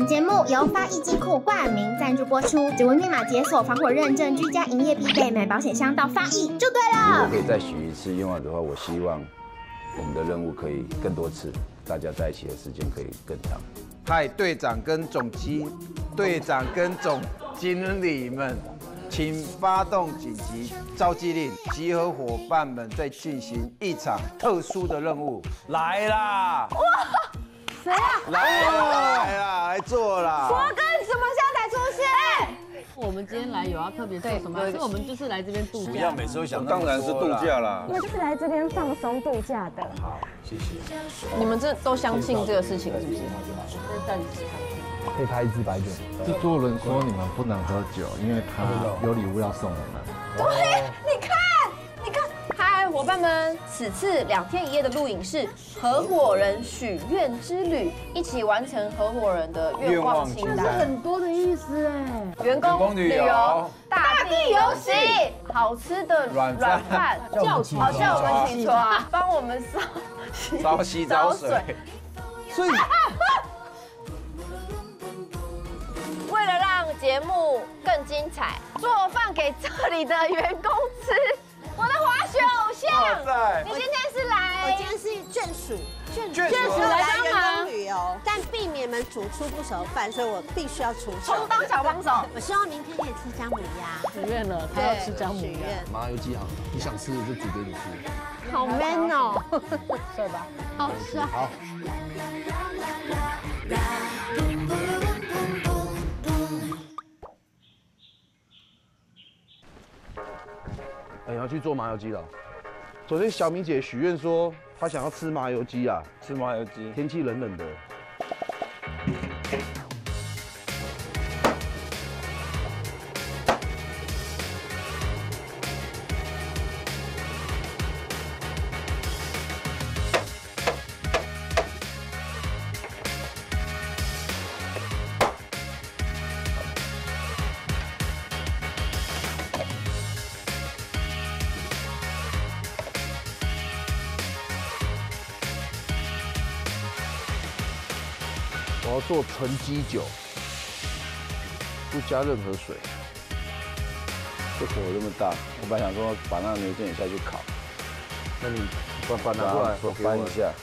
本节目由发艺金库冠名赞助播出，指纹密码解锁防火认证，居家营业必备，买保险箱到发艺就对了。 可以再许一次愿望的话，我希望我们的任务可以更多次，大家在一起的时间可以更长。 嗨，队长跟总经理们，请发动紧急召集令，集合伙伴们在进行一场特殊的任务。来啦！哇， 谁啊？ 来啦，来做啦！ 国哥，你什么时候才出现？ 我们今天来有要特别做什么？还是我们就是来这边度假？ 不要每次都想，当然是度假啦。 我们就是来这边放松度假的。 好，谢谢。 你们这都相信这个事情是不是？ 可以拍一支白酒。 制作人说你们不能喝酒，因为他有礼物要送我们。 对，你看。 嗨，伙伴们，此次2天1夜的录影是合伙人许愿之旅，一起完成合伙人的愿望清单。 很多的意思哎。 员工旅游、大地游戏、好吃的软饭，叫我们起床，帮我们烧洗澡水。 所以， 为了让节目更精彩，做饭给这里的员工吃。我的滑雪偶像，你今天是来？ 我今天是眷属来帮忙旅游，但避免们煮出不熟饭，所以我必须要出手， 充当小帮手。 我希望明天可以吃姜母鸭。 许愿了，他要吃姜母鸭。 麻油鸡好，你想吃的就煮给你吃。 好 man 哦， 帅吧？ 好帅。 好。哎，要去做麻油鸡了。昨天小明姐许愿说，她想要吃麻油鸡啊， 吃麻油鸡。 天气冷冷的。我要做纯基酒，不加任何水。 这火这么大，我本来想说把那个牛腱也下去烤。 那你把拿过来， 我翻一下。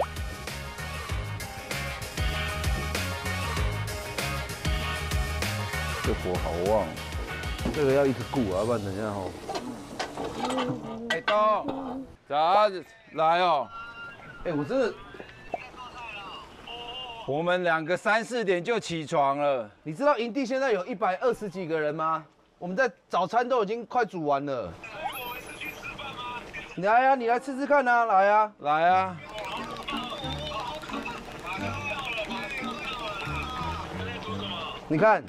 这火好旺， 这个要一直顾啊，要不然等一下哈。 哎，东，咋来哦？ 哎，我真的。 我们2个3、4点就起床了。 你知道营地现在有120几个人吗？我们在早餐都已经快煮完了。你来呀，你来吃吃看啊，来呀， 来啊！ 你看，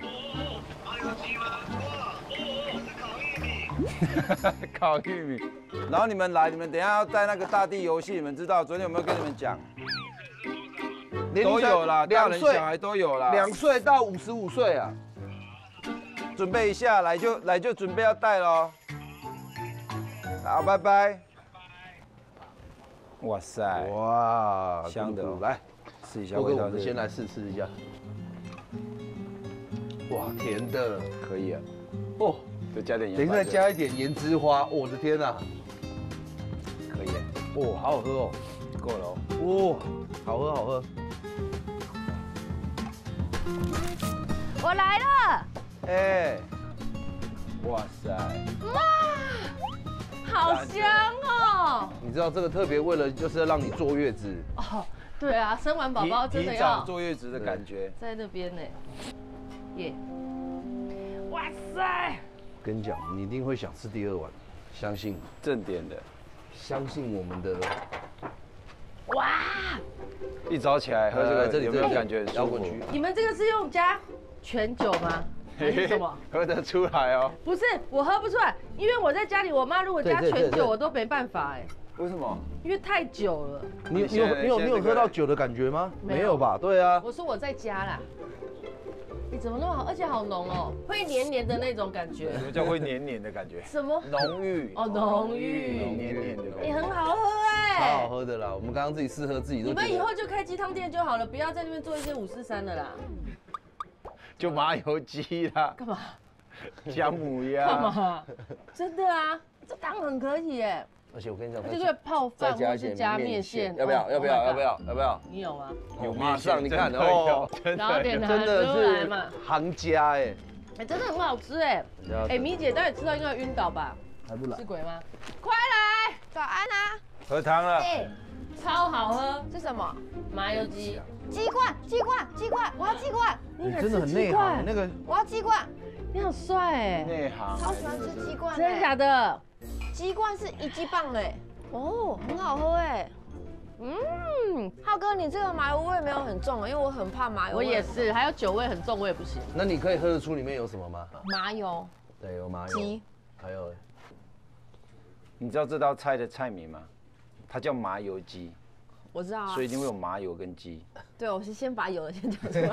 烤玉米。然后你们来，你们等一下要带那个大地游戏，你们知道？昨天有没有跟你们讲？都有啦，大人小孩都有啦。 2岁到55岁啊。 准备一下，来就准备要带喽。好，拜拜。哇塞， 哇， 香的哦， 来试一下我味道。 们先来试一下。哇，甜的， 可以啊。 哦， 就加点盐。 等一下加一点盐之花，我的天啊！ 可以。 哦，好好喝哦。 够了哦。 哦，好喝好喝。 我来了。 哎，哇塞， 哇，好香哦！ 你知道这个特别为了就是要让你坐月子哦，对啊，生完宝宝真的提要早坐月子的感觉， 在那边呢，耶！哇塞！ 跟你讲，你一定会想吃第2碗，相信正点的， 相信我们的。 哇！ 一早起来喝这个，有没有感觉摇滚区？ 你们这个是用加全酒吗？还是什么？ 喝得出来哦。 不是，我喝不出来，因为我在家里，我妈如果加全酒，我都没办法哎。 为什么？ 因为太久了。 你有喝到酒的感觉吗？没有吧？对啊。 我说我在家啦。你怎么那么好？而且好浓哦，会黏黏的那种感觉。 什么叫会黏黏的感觉？ 什么？ 浓郁哦，浓郁， 黏黏的。 也很好喝哎， 超好喝的啦。我们刚刚自己试喝自己都。 你们以后就开鸡汤店就好了，不要在那边做一些543的啦。 就麻油鸡啦， 干嘛？ 姜母鸭。 干嘛？真的啊，这汤很可以耶。 而且我跟你讲， 这个泡饭或是加面线， 要不要？要不要？要不要？要不要？ 你有吗？ 有，马上你看哦， 然后点真的是行家哎， 哎，真的很好吃哎。哎，米姐，待会吃到应该晕倒吧？ 还不来？ 是鬼吗？快来！ 早安啊！ 喝汤了。 哎，超好喝， 是什么？ 麻油鸡。 鸡冠，鸡冠，鸡冠，我要鸡冠。 你真的很内行，那个我要鸡冠。 你好帅哎！ 内行。 超喜欢吃鸡冠。 真的假的？ 鸡冠是1鸡棒哎。哦，很好喝哎。浩哥，你这个麻油味没有很重，因为我很怕麻油味。 我也是，还有酒味很重，我也不行。 那你可以喝得出里面有什么吗？ 麻油。 对，有麻油。 鸡。 还有， 你知道这道菜的菜名吗？它叫麻油鸡。 我知道啊。 所以一定会有麻油跟鸡。 对，我是先把有的先讲出来。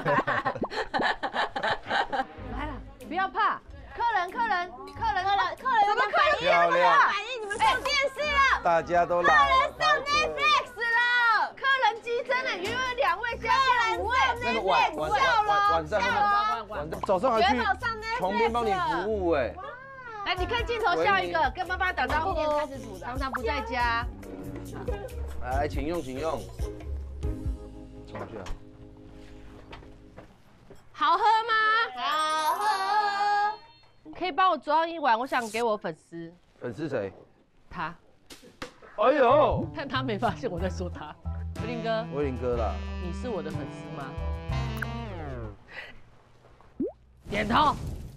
来了，不要怕。客人，怎么反应？ 漂亮！ 反应，你们上电视了。 大家都来了。 客人上 Netflix 了。 客人激增了，原本2位加5位， 那个晚上早上还去床边帮你服务哎。 来，你看镜头笑一个，跟妈妈打招呼。 今天开始煮的， 常常不在家。 来，请用，请用。冲去啊！ 好喝吗？ 好喝。 可以帮我装一碗，我想给我粉丝。 粉丝谁？ 他。 哎呦！ 但他没发现我在说他。威林哥。 威林哥啦。 你是我的粉丝吗？点头。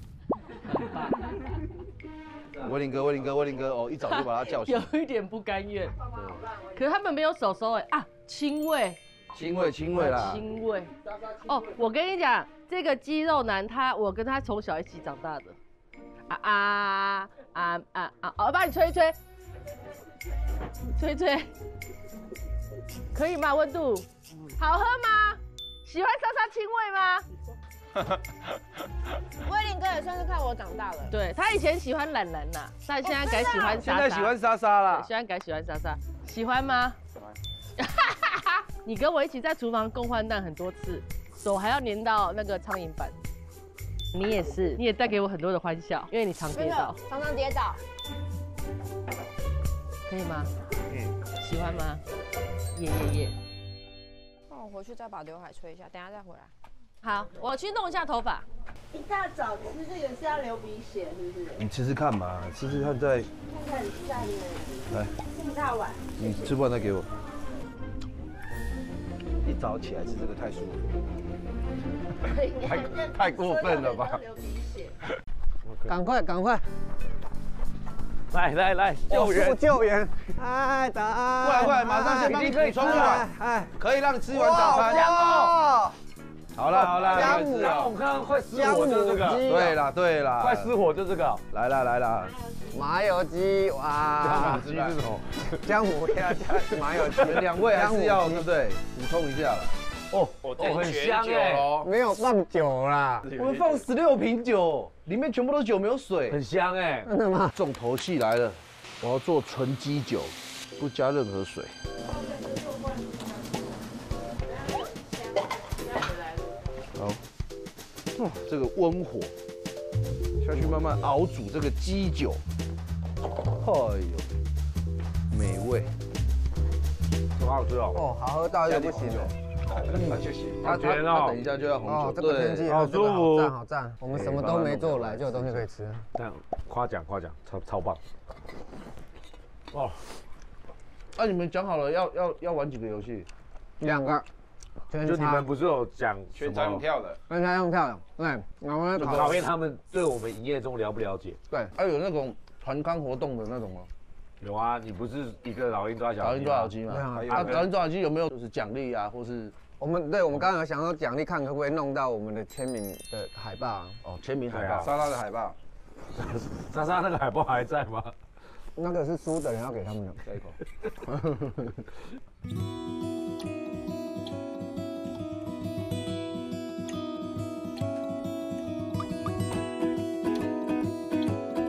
威林哥，哦，一早就把他叫醒。 有一点不甘愿。可是他们没有手收哎啊，亲喂啦。亲喂。哦，我跟你讲，这个肌肉男我跟他从小一起长大的。我帮你吹，可以吗？温度好喝吗？喜欢莎莎亲喂吗？ 威林哥也算是看我长大了。 对他以前喜欢懒懒呐，但现在改喜欢莎莎。 现在喜欢莎莎啦。 现在改喜欢莎莎，喜欢吗？你跟我一起在厨房共患难很多次，手还要粘到那个苍蝇板。你也是，你也带给我很多的欢笑，因为你常跌倒， 常常跌倒， 可以吗？喜欢吗？耶。 那我回去再把刘海吹一下，等下再回来。 好，我去弄一下头发。 一大早吃这个是要流鼻血，是不是？ 你吃吃看嘛，吃吃看再。 看很赞耶。 来， 这么大碗。 你吃不完再给我。一早起来吃这个太舒服。太过分了吧！ 赶快！ 来， 救援！哎，早安！ 过来，马上先帮你补充一碗，可以让你吃一碗早餐。好了， 姜母， 我看到快失火就这个。 对啦， 快失火就这个。 来啦， 麻油鸡，哇！ 鸡是什么？ 姜母鸭加麻油鸡 ，2位还是要对不对？补充一下啦。 哦，很香哎， 没有放酒啦， 我们放16瓶酒，里面全部都是酒，没有水， 很香哎。 真的吗？ 重头戏来了，我要做纯鸡酒，不加任何水。好，哇，这个温火下去慢慢熬煮这个鸡酒，哎呦，美味， 好好吃哦。 哦，好喝到又不行了。 他等一下就要红酒， 这个天气好舒服， 好赞！我们什么都没做来，就有东西可以吃。 这样夸奖，超棒。哦， 那你们讲好了要玩几个游戏 ？2个。 就你们不是有讲全场用跳的？ 全场用跳的，对。然后就考验他们对我们营业中了不了解。 对，还有那种团康活动的那种吗？ 有啊，你不是一个老鹰抓小鸡吗？老鹰抓小鸡有没有就是奖励啊，或是我们刚刚有想要奖励，看可不可以弄到我们的签名的海报。 哦，签名海报， 莎莎的海报， 莎莎那个海报还在吗？ 那个是输的人要给他们的。下一口。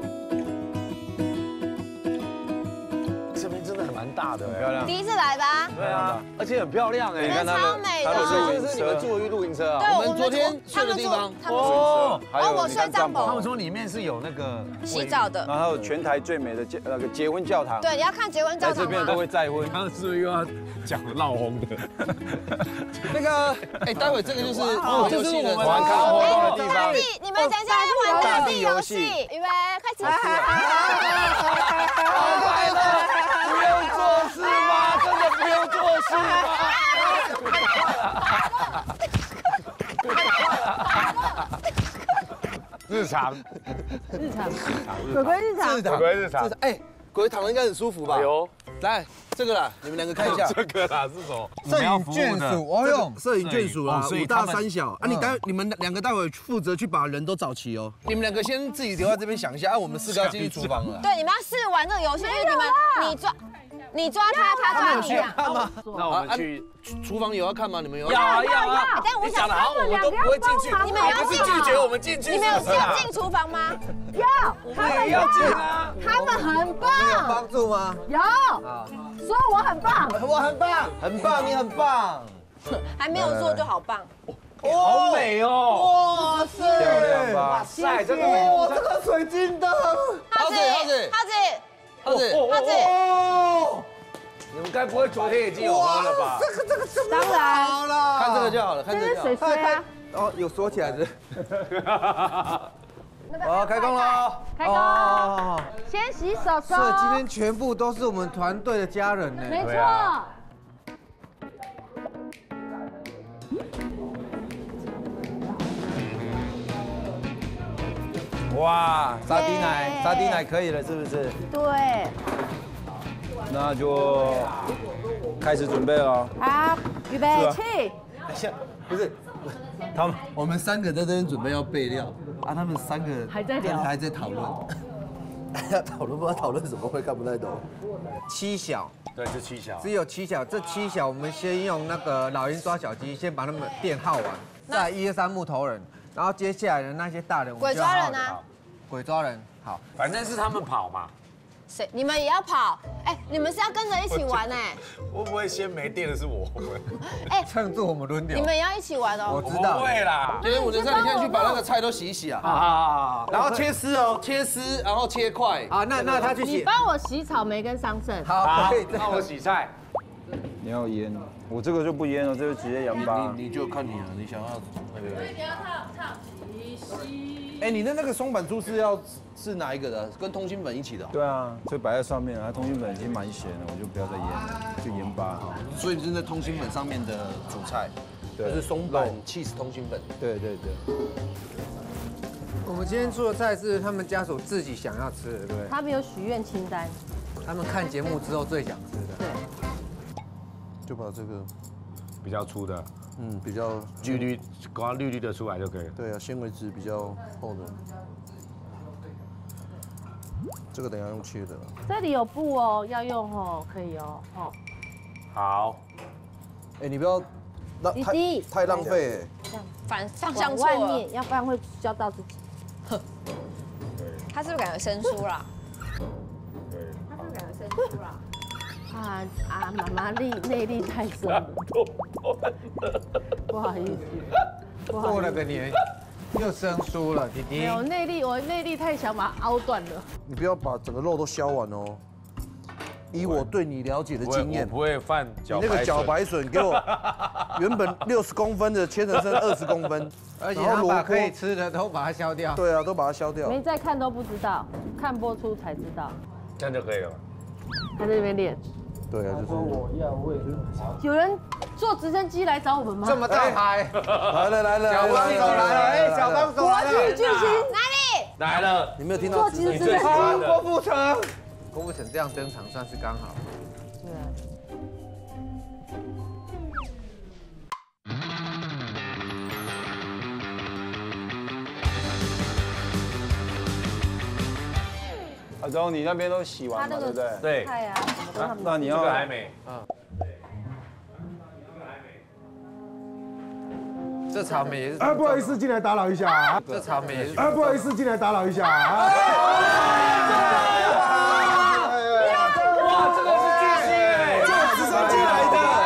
这边真的很蛮大的， 很漂亮。 第一次来吧？ 对啊， 而且很漂亮哎， 你们超美的， 这是你们住的露营车啊？ 对， 我们昨天睡的地方。 哦，我睡帐篷。 他们说里面是有那个洗澡的， 然后还有全台最美的结婚教堂。 对，你要看结婚教堂吗？ 这边都会再婚。 刚刚是不是又要讲闹哄的？那个，哎，待会这个就是这是我们玩卡活动的地方。 你们等一下要玩大地游戏，预备开始。 好快乐，不用做事吗？真的不用做事吗？日常， 鬼鬼日常， 鬼鬼日常。 哎，鬼躺的应该很舒服吧？ 有， 来这个啦，你们两个看一下。 这个啦是什么？ 摄影眷属，哦哟，摄影眷属啦，5大3小啊！你们两个待会负责去把人都找齐哦。你们两个先自己留在这边想一下，我们4个要进去厨房了。 对，你们要试玩这个游戏，因为你抓他，他抓你啊。 那我们去厨房有要看吗？你们有？ 要。但我想讲的好，我们都不会进去。 你们要不是拒绝我们进去？ 你们有要进厨房吗？ 要， 他们也要进啊。 他们很棒。 有帮助吗？ 有。说我很棒。 我很棒，很棒，你很棒。 还没有做就好棒。 好美哦！ 哇塞， 漂亮吧？ 哇塞，这个哇，这个水晶灯。 浩子， 你们该不会昨天已经有喝了吧？ 这个这么当然好了，看这个就好了，看这个就好了。 水水啊。 哦，有锁起来的。好，开工喽！ 开工。先洗手手。 所以今天全部都是我们团队的家人呢。 没错。 哇，沙丁奶可以了，是不是？ 对。 那就开始准备了。 好，预备起。 不是，我们3个在这边准备要备料啊，他们3个还在聊， 还在讨论。讨论不知道讨论什么，会看不太懂。7小， 对，就7小， 只有7小。这7小，我们先用那个老鹰抓小鸡，先把他们电耗完，再1、2、3木头人，然后接下来的那些大人， 鬼抓人啊， 鬼抓人，好， 反正是他们跑嘛。 谁？你们也要跑？哎，你们是要跟着一起玩哎。 会不会先没电的是我们？ 哎， 这样做我们轮流。 你们也要一起玩哦。 我知道。 不会啦。 今天我就说，你现在去把那个菜都洗一洗啊。 啊。 然后切丝哦，切丝，然后切块。啊，那他去洗。 你帮我洗草莓跟桑葚。 好， 那我洗菜。 你要腌，我这个就不腌了，这个直接盐巴。 你就看你了，你想要那个。 你要烫洗。 哎，你的那个松板猪是哪一个的？跟通心粉一起的？ 对啊，所以摆在上面，它通心粉已经蛮咸了，我就不要再腌了，就盐巴。 所以你是在通心粉上面的主菜，就是松板 cheese 通心粉。 对对对。 我们今天出的菜是他们家属自己想要吃的，对不对？ 他们有许愿清单。 他们看节目之后最想吃的。 对。 就把这个比较粗的。 比较光绿绿的出来就可以了。 对啊，纤维质比较厚的。这个等一下用切的。 这里有布哦，要用哦，可以哦，哦。 好。 哎，你不要太浪费哎。方向错了。外面，要不然会浇到自己。 他是不是感觉生疏了？ 他是不是感觉生疏了？ 妈妈内力太深了，不好意思， 过了个年又生疏了，弟弟。 没有内力，我内力太强，把它凹断了。 你不要把整个肉都削完哦。以我对你了解的经验， 我不会犯你那个茭白笋给我原本60公分的切成剩20公分，而且他把可以吃的都把它削掉。对啊，都把它削掉。 没再看都不知道，看播出才知道。 这样就可以了。 他在那边练。 对啊，就是有人坐直升机来找我们吗？ 这么大牌，来了，小帮手来了，哎，小帮手来了， 国际巨星哪里来了？ 你没有听到？ 坐直升机， 郭富城，郭富城这样登场算是刚好。 对啊。 阿忠，你那边都洗完了，对不对？ 对。 菜啊， 那你要这个还没。 这草莓也是。 不好意思，进来打扰一下啊。 这草莓也是。 不好意思，进来打扰一下啊。 哇，这个是巨星哎， 坐直升机来的。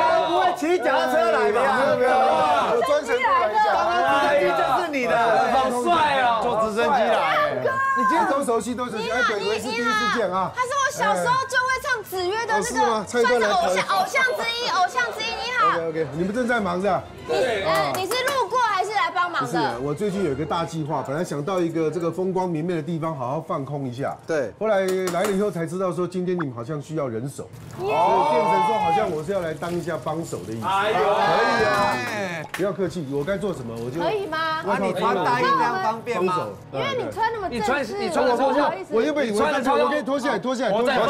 脚踏车来吧？ 没有，我专程过来一下。 刚刚直升机就是你的， 好帅哦！ 坐直升机来。 你今天都熟悉，都熟悉。哎，鬼鬼是第一次见啊。 他是我小时候就会唱子曰的那个，算是偶像之一。你好。 OK， 你们正在忙着。 你是路过还是来帮忙的？ 不是，我最近有一个大计划，本来想到一个这个风光明媚的地方，好好放空一下。 对。 后来来了以后才知道说，今天你们好像需要人手，所以变成说好像我是要来当一下帮手的意思。 哎呦， 可以啊，不要客气，我该做什么我就。 可以吗？ 啊，你穿大衣这样方便吗？ 因为你穿那么正式， 你穿的超好， 我原本以为我可以脱下来。脱下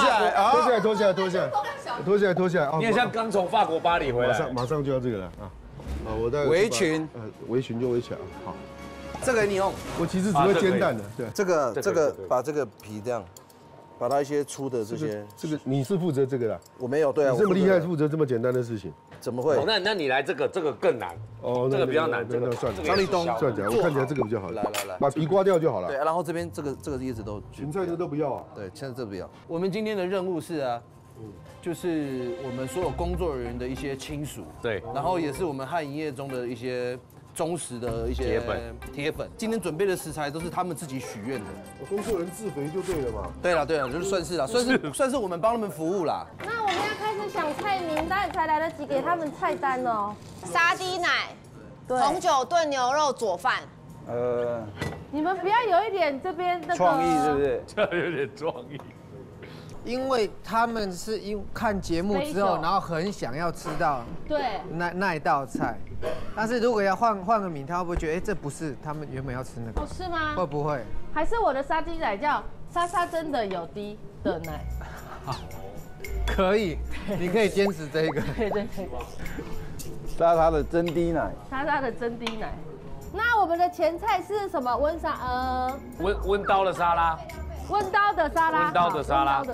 来。 你也像刚从法国巴黎回来， 马上就要这个了啊！啊，我的围裙， 围裙就围起来。好， 这个你用。 我其实只会煎蛋的，对。 这个把这个皮这样，把它一些粗的这些。 这个你是负责这个的？ 我没有，对啊。 你这么厉害，负责这么简单的事情？ 怎么会？ 那你来这个更难哦，这个比较难，这个算了。 张立东算起来，我看起来这个比较好。 来， 把皮刮掉就好了。 对，然后这边这个叶子都芹菜这都不要啊。 对，现在这不要。我们今天的任务是啊，就是我们所有工作人员的一些亲属， 对， 然后也是我们汉营业中的一些忠实的一些铁粉。今天准备的食材都是他们自己许愿的。 工作人自肥就对了嘛。 对了，就是算是我们帮他们服务啦。 那我们要开始想菜名单，才来得及给他们菜单哦。沙爹奶，红酒炖牛肉佐饭。 你们不要有一点这边那个创意，是不是？ 这有点创意。 因为他们是看节目之后，然后很想要吃到那一道菜，但是如果要换个名，他会不会觉得这不是他们原本要吃那个？ 哦，是吗？ 会不会？ 还是我的沙爹奶叫莎莎真的有滴的奶？ 好，可以，你可以坚持这个。 对。 莎莎的真滴奶。 莎莎的真滴奶。那我们的前菜是什么？温刀的沙拉。 温刀的沙拉。 啊，儿童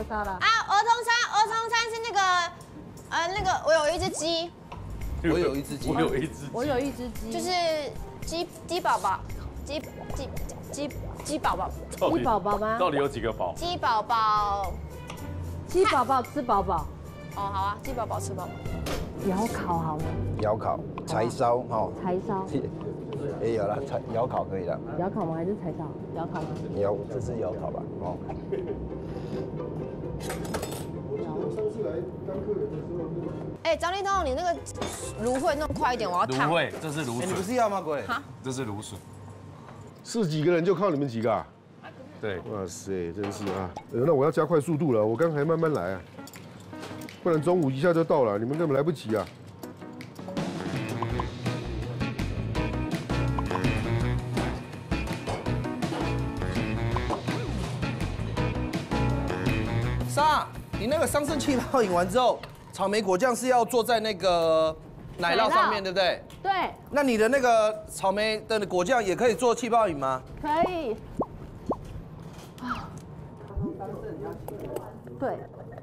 餐是那个，我有一只鸡。 我有一只鸡。 就是鸡宝宝，鸡宝宝。 鸡宝宝吗？ 到底有几个宝？ 鸡宝宝吃饱饱。 哦，好啊，鸡宝宝吃饱饱。 窑烤好了。 窑烤、柴烧哈。 柴烧。 也有了，窑烤可以了。 窑烤吗？还是柴烧？窑烤吗？ 这是窑烤吧？哦。 哎，张立东，你那个芦荟弄快一点，我要烫。 芦荟，这是芦笋。 你不是要吗，鬼？ 哈， 这是芦笋。 是几个人就靠你们几个啊？ 对。 哇塞，真是啊！那我要加快速度了，我刚才慢慢来啊，不然中午一下就到了，你们根本来不及啊。 莎，你那个桑葚气泡饮完之后，草莓果酱是要做在那个奶酪上面，对不对？ 对。 那你的那个草莓的果酱也可以做气泡饮吗？ 可以。对。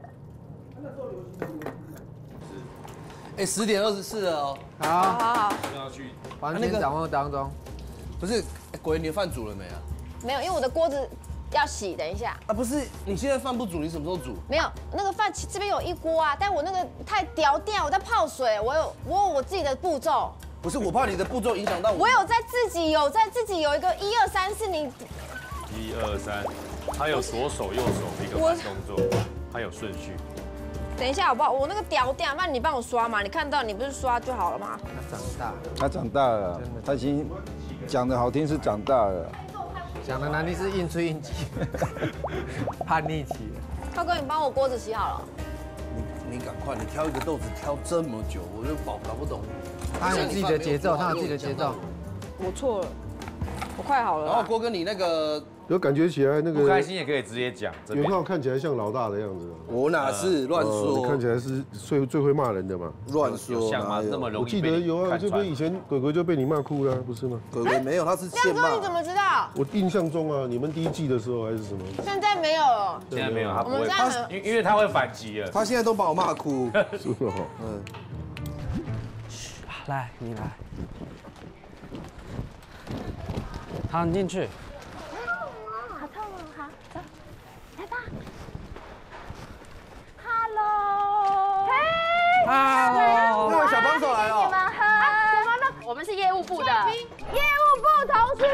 哎，10点24了哦。 好。完全掌握当中。 不是，鬼，你的饭煮了没啊？ 没有，因为我的锅子要洗，等一下。 啊，不是，你现在饭不煮，你什么时候煮？ 没有，那个饭这边有一锅啊，但我那个太掉掉，我在泡水，我有我自己的步骤。 不是，我怕你的步骤影响到我。 我有在自己有一个1、2、3，是你。1、 2、3，它有左手右手一个慢动作，它有顺序。 等一下好不好？我那个掉掉，那你帮我刷嘛？你看到你不是刷就好了吗？ 他长大了，他已经讲的好听是长大了。 讲的难听是硬吹硬挤，叛逆期。 浩哥，你帮我锅子洗好了。 你赶快，你挑一个豆子挑这么久，我就搞不懂。 他有自己的节奏， 我错了，我快好了。 然后郭哥，你那个有感觉起来那个不开心也可以直接讲。 元浩看起来像老大的样子。 我哪是乱说？ 看起来是最会骂人的嘛。 乱说。 像吗？那么容易？ 我记得有啊，这边以前鬼鬼就被你骂哭了，不是吗？ 鬼鬼没有，他是现骂。 亮哥，你怎么知道？ 我印象中啊，你们第1季的时候还是什么？ 现在没有了。 现在没有，他不会，因为他会反击了。 他现在都把我骂哭。 是哦。 来，你来。 好，你进去。 好痛哦，好，走，来吧。Hello， 那位小帮手来了。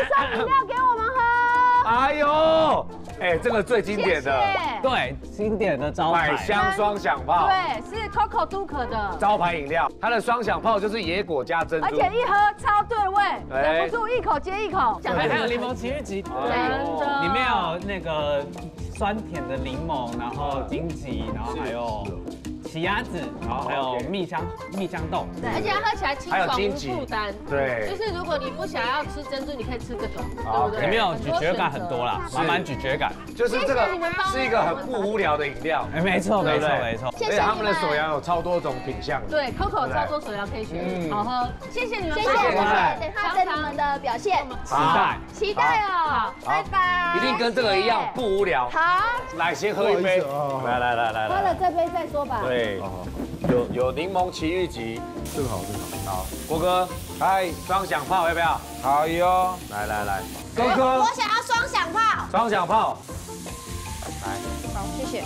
送饮料给我们喝。 哎呦，哎，这个最经典的， 对，经典的招牌百香双响炮， 对，是 Coco 都可的招牌饮料。它的双响炮就是野果加珍珠， 而且一喝超对味，忍不住一口接一口。 还有柠檬奇遇记， 真的， 里面有那个酸甜的柠檬，然后荆棘，然后还有奇亚籽，然后还有蜜香豆， 对，而且它喝起来清爽无负担。 对， 就是如果你不想要吃珍珠，你可以吃这个，对不对？ 里面有咀嚼感很多啦，满满咀嚼感。 就是这个是一个很不无聊的饮料。 哎，没错，没错，没错。 谢谢他们的手摇有超多种品相。 对 ，Coco 超多手摇可以选，好喝。谢谢你们， 谢谢，等他等你们的表现，期待哦，拜拜。 一定跟这个一样不无聊。 好， 来先喝一杯，来， 喝了这杯再说吧。 对，有柠檬奇遇记， 这个好。 好，国哥，嗨，双响炮要不要？ 好哟， 来， 哥哥，我想要双响炮。 双响炮，来， 好，谢谢。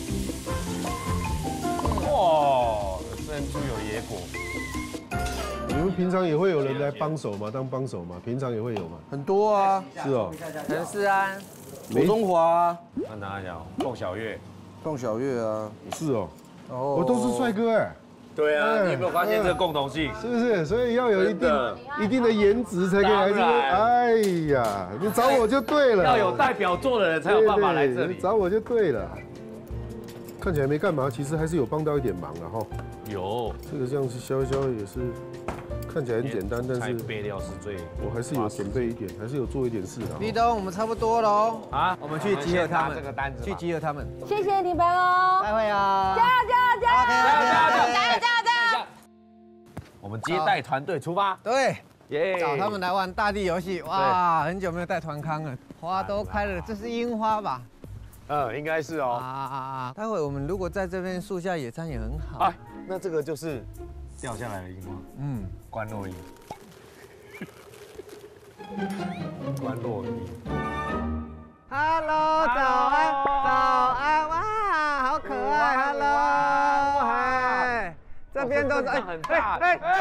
哇，珍珠有野果。 你们平常也会有人来帮手吗？当帮手吗？平常也会有吗？ 很多啊。 是哦。 陈思安、 罗中华啊， 那哪一条？凤小岳。 凤小岳啊，是哦。我都是帅哥哎。 对啊，你有没有发现这个共同性？ 是不是？所以要有一定的颜值才可以来这边。哎呀，你找我就对了。 要有代表作的人才有办法来这里。 找我就对了。看起来没干嘛，其实还是有帮到一点忙了哈。 有。 这个这样子削也是看起来很简单，但是备料是最。 我还是有准备一点，还是有做一点事的。 立冬，我们差不多了哦。 啊， 我们去集合他们。 这个单子。 去集合他们。 谢谢你们哦。 再会啊！ 加油！ 我们接待团队出发。 对， 耶！ 找他们来玩大地游戏。哇，很久没有带团康了，花都开了，这是樱花吧？ 应该是哦。 待会我们如果在这边树下野餐也很好。 啊，那这个就是掉下来的樱花。关洛樱。关洛樱。 Hello， 早安，哇，好可爱 ，Hello， 嗨，这边都是很大，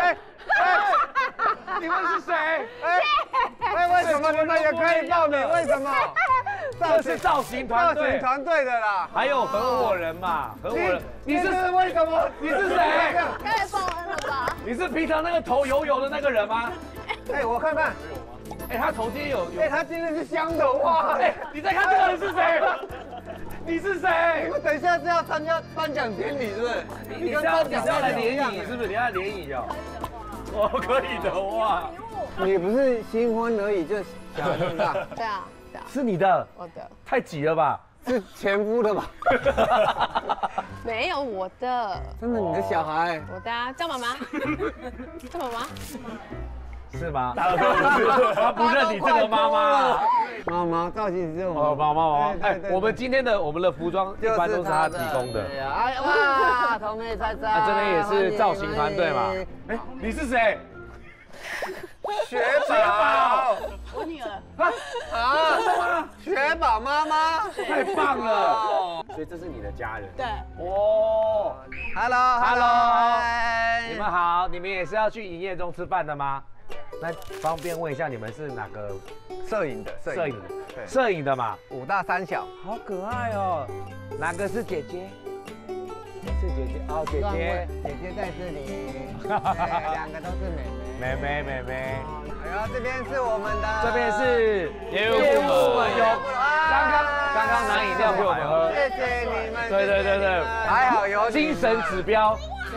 你们是谁？ 为什么你们也可以报名？为什么？ 这是造型团队的啦， 还有合伙人嘛，合伙人， 你是为什么？ 你是谁？ 太报恩了吧？ 你是平常那个头油的那个人吗？ 哎，我看看。 哎，他头今天有， 他今天是香头花。 哎，你再看这个人是谁？你是谁？ 你们等一下是要参加颁奖典礼是不是？ 你是要来联谊是不是？你要联谊哦。哦，可以的哇。 你不是新婚而已就小命大。 对啊。 是你的。 我的。 太挤了吧？ 是前夫的吧？ 没有我的。 真的，你的小孩。 我的啊，叫妈妈。叫妈妈。 是吗？他不认你这个妈妈。 妈妈，造型师我。 妈妈。哎，我们的服装一般都是他提供的。 哎呀，哇，同妹猜猜。 那这边也是造型团队嘛？哎，你是谁？ 雪宝。 我女儿。 真的吗？雪宝妈妈。 太棒了。所以这是你的家人。 对。 哦。 Hello。 你们好，你们也是要去营业中吃饭的吗？那方便问一下，你们是哪个？ 摄影的， 摄影的嘛。 5大3小， 好可爱哦。哪个是姐姐？是姐姐哦，姐姐在这里，两个都是妹妹。然后这边是我们的， 这边是业务们有刚刚拿饮料给我们喝， 谢谢你们。 对， 还好有精神指标。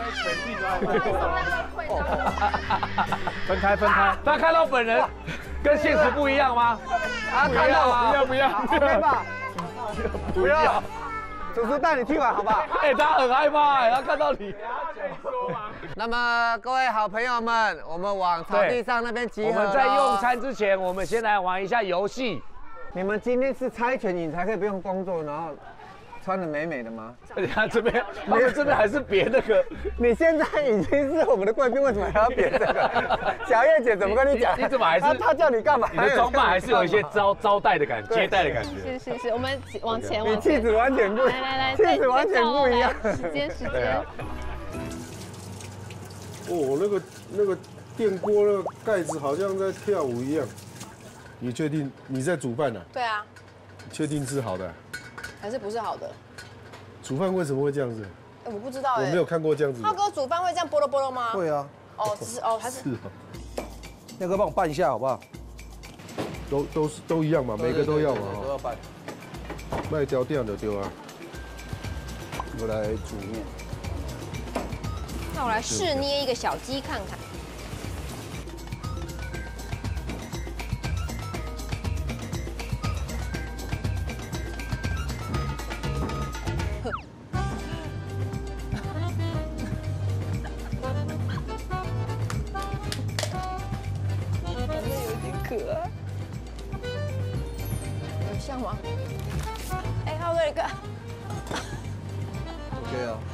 分开。他看到本人跟现实不一样吗？ 他看到啊， 不要 ，OK 吧？不要，叔叔带你去玩好不好？ 哎，他很害怕，他看到你。 那么各位好朋友们，我们往草地上那边集合。 我们在用餐之前，我们先来玩一下游戏。 你们今天是猜拳赢才可以不用工作，然后穿得美美的吗？ 他这边还是别那个。 你现在已经是我们的贵宾，为什么还要别这个？小叶姐怎么跟你讲？ 你怎么还是他叫你干嘛？ 你的装扮还是有一些招待的感觉，接待的感觉。 是，我们往前。 你气质完全不， 来， 气质完全不一样。 时间。 哦，那个电锅那个盖子好像在跳舞一样。 你确定你在煮饭呢？ 对啊。 确定是好的？ 还是不是好的？ 煮饭为什么会这样子？ 我不知道我没有看过这样子。 浩哥煮饭会这样波罗波罗吗？ 会啊。 哦，只是哦，还是。 是哦。 亮哥帮我拌一下好不好？ 都一样嘛，每个都要嘛。 都要拌。 卖掉掉的丢啊。我来煮面。 那我来试捏一个小鸡看看。有像吗？哎，浩哥，你看。 OK 啊。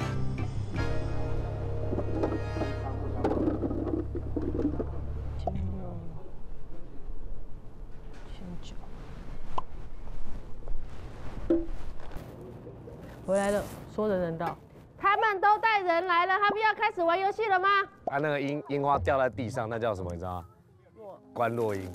回来了，说人人到。他们都带人来了，他们要开始玩游戏了吗？ 啊，那个樱花掉在地上，那叫什么？你知道吗？关落樱。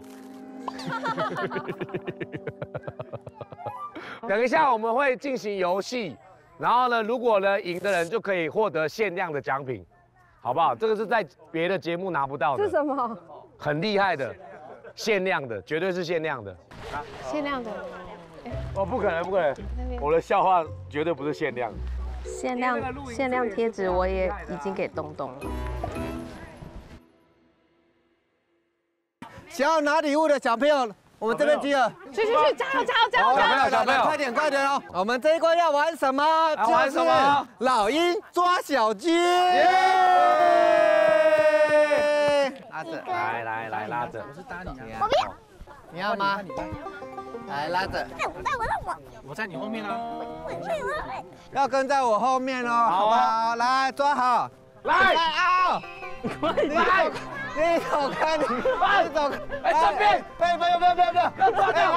等一下我们会进行游戏，然后呢，如果呢赢的人就可以获得限量的奖品，好不好？这个是在别的节目拿不到的。 是什么？ 很厉害的，限量的，绝对是限量的。 限量的。 哦，不可能，不可能！我的笑话绝对不是限量。 限量贴纸我也已经给东东了。 想要拿礼物的小朋友，我们这边集合。 去，加油！ 小朋友， 快点哦！我们这一关要玩什么？ 玩什么？ 老鹰抓小鸡。拉着， 来拉着。 我是搭你啊！我不要。你要吗？来拉着。 我在你后面啊。 要跟在我后面哦，好不好？来抓好。 来啊！来。你走开！你走开！ 哎，这边！ 不要抓掉！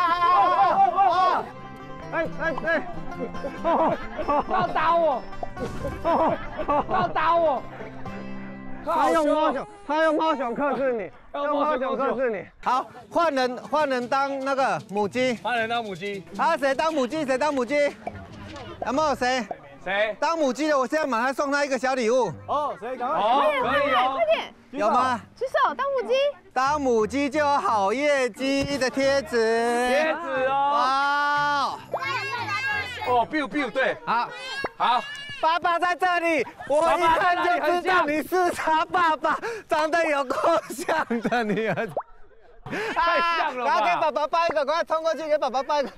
要打我！要打我！他用猫熊克制你，用猫熊克制你。好，换人当那个母鸡。 换人当母鸡。 啊，谁当母鸡？有没有谁？ 谁当母鸡的？我现在马上送他一个小礼物。 哦，谁赶快？哦，可以哦， 快点！ 有吗？ 举手，当母鸡。 当母鸡就有好业绩的贴纸。 贴纸哦。 哇！ 哦 ，biu，对， 好， 好。 爸爸在这里，我一看就知道你是他爸爸，长得有够像的女儿。 太像了吧！ 来给爸爸抱一个，快冲过去给爸爸抱一个。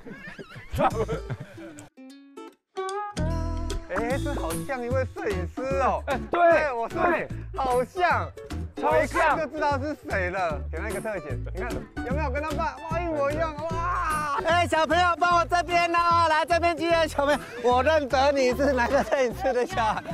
哎，这好像一位摄影师哦。 哎，对， 我说好像， 超我一看就知道是谁了。给他一个特写，你看有没有跟他爸一模一样？哇！哎，小朋友帮我这边哦，来这边集合，小朋友，我认得你是哪个摄影师的小孩。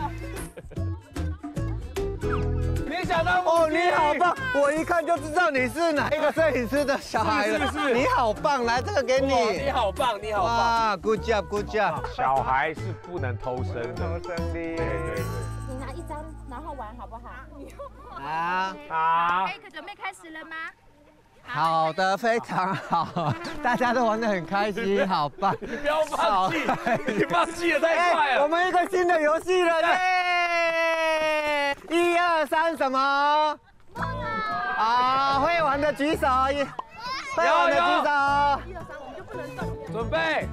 你想当哦，你好棒！我一看就知道你是哪一个摄影师的小孩了。 是， 你好棒，来这个给你。 你好棒！ 哇 ，good job。 小孩是不能偷生的。 对。 你拿一张，然后玩好不好？ 好。 可以准备开始了吗？ 好的，非常好，大家都玩得很开心，好棒！ 你不要放弃，你放弃的太快了。 我们一个新的游戏了耶！1、2、3什么？啊，会玩的举手，会玩的举手。1、2、3，我们就不能动。 准备。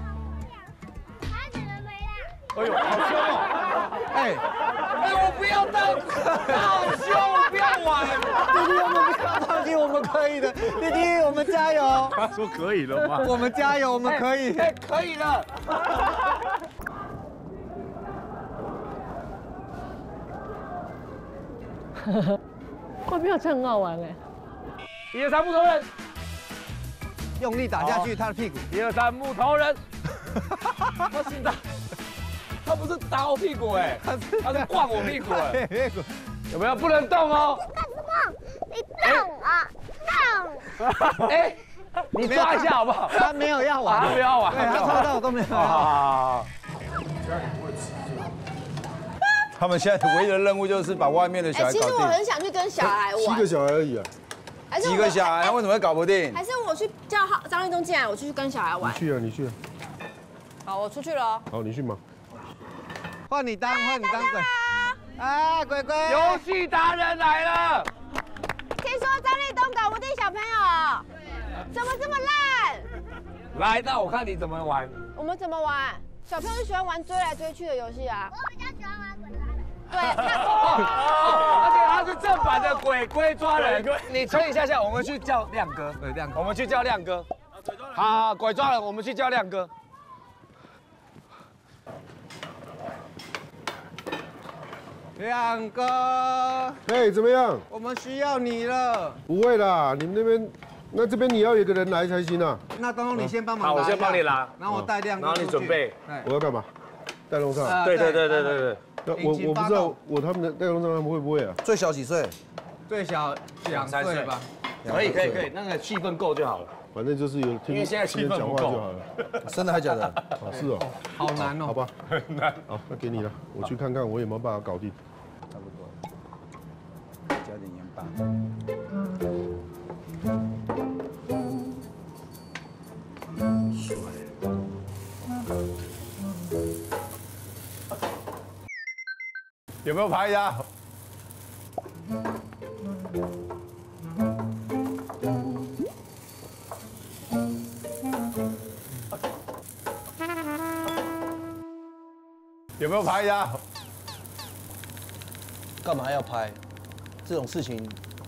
哎呦，好凶哦！ 哎， 我不要当，好凶，我不要玩。 弟弟，我们不要放弃，我们可以的。弟弟，我们加油！ 他说可以了吗？ 我们加油，我们可以。 哎，可以了。 外面真很好玩哎。 1、2、3，木头人， 用力打下去他的屁股。 1、2、3，木头人。他是打，他不是打我屁股哎，他是灌我屁股哎。有没有不能动哦？ 你动啊，动！ 哎，你抓一下好不好？ 他没有要玩， 他没有要玩， 对他抓到我都没有要玩。 好。 他们现在唯一的任务就是把外面的小孩搞定。 其实我很想去跟小孩玩。 7个小孩而已啊。 几个小孩为什么会搞不定？ 还是我去叫张立东进来，我去跟小孩玩。 你去啊，你去啊。 好，我出去了。 好，你去忙。 换你当鬼。哎，鬼鬼。 游戏达人来了。 听说张立东搞不定小朋友，怎么这么烂？ 来，那我看你怎么玩。 我们怎么玩？小朋友就喜欢玩追来追去的游戏啊。我比较喜欢玩鬼抓人。对， 而且他是正版的鬼龟抓人。你吹一下，我们去叫亮哥。 对，亮哥。 我们去叫亮哥。好，鬼抓人，我们去叫亮哥。 亮哥， 哎，怎么样？ 我们需要你了。 不会啦，你们那边，那这边你要有一个人来才行啊。 那东东你先帮忙。 好，我先帮你拉。 然后我带亮哥。 然后你准备。 我要干嘛？带龙上。 对。 那我不知道他们的带龙上他们会不会啊？ 最小几岁？ 最小2岁吧。 可以，那个气氛够就好了。 反正就是有听因为现在气氛讲话就好了。 真的还假的？ 哦，是哦。 好难哦。 好吧。 很难。 好，那给你了，我去看看我有没有办法搞定。 差不多。加点盐巴。有没有拍呀？有没有拍呀？ 干嘛要拍？这种事情。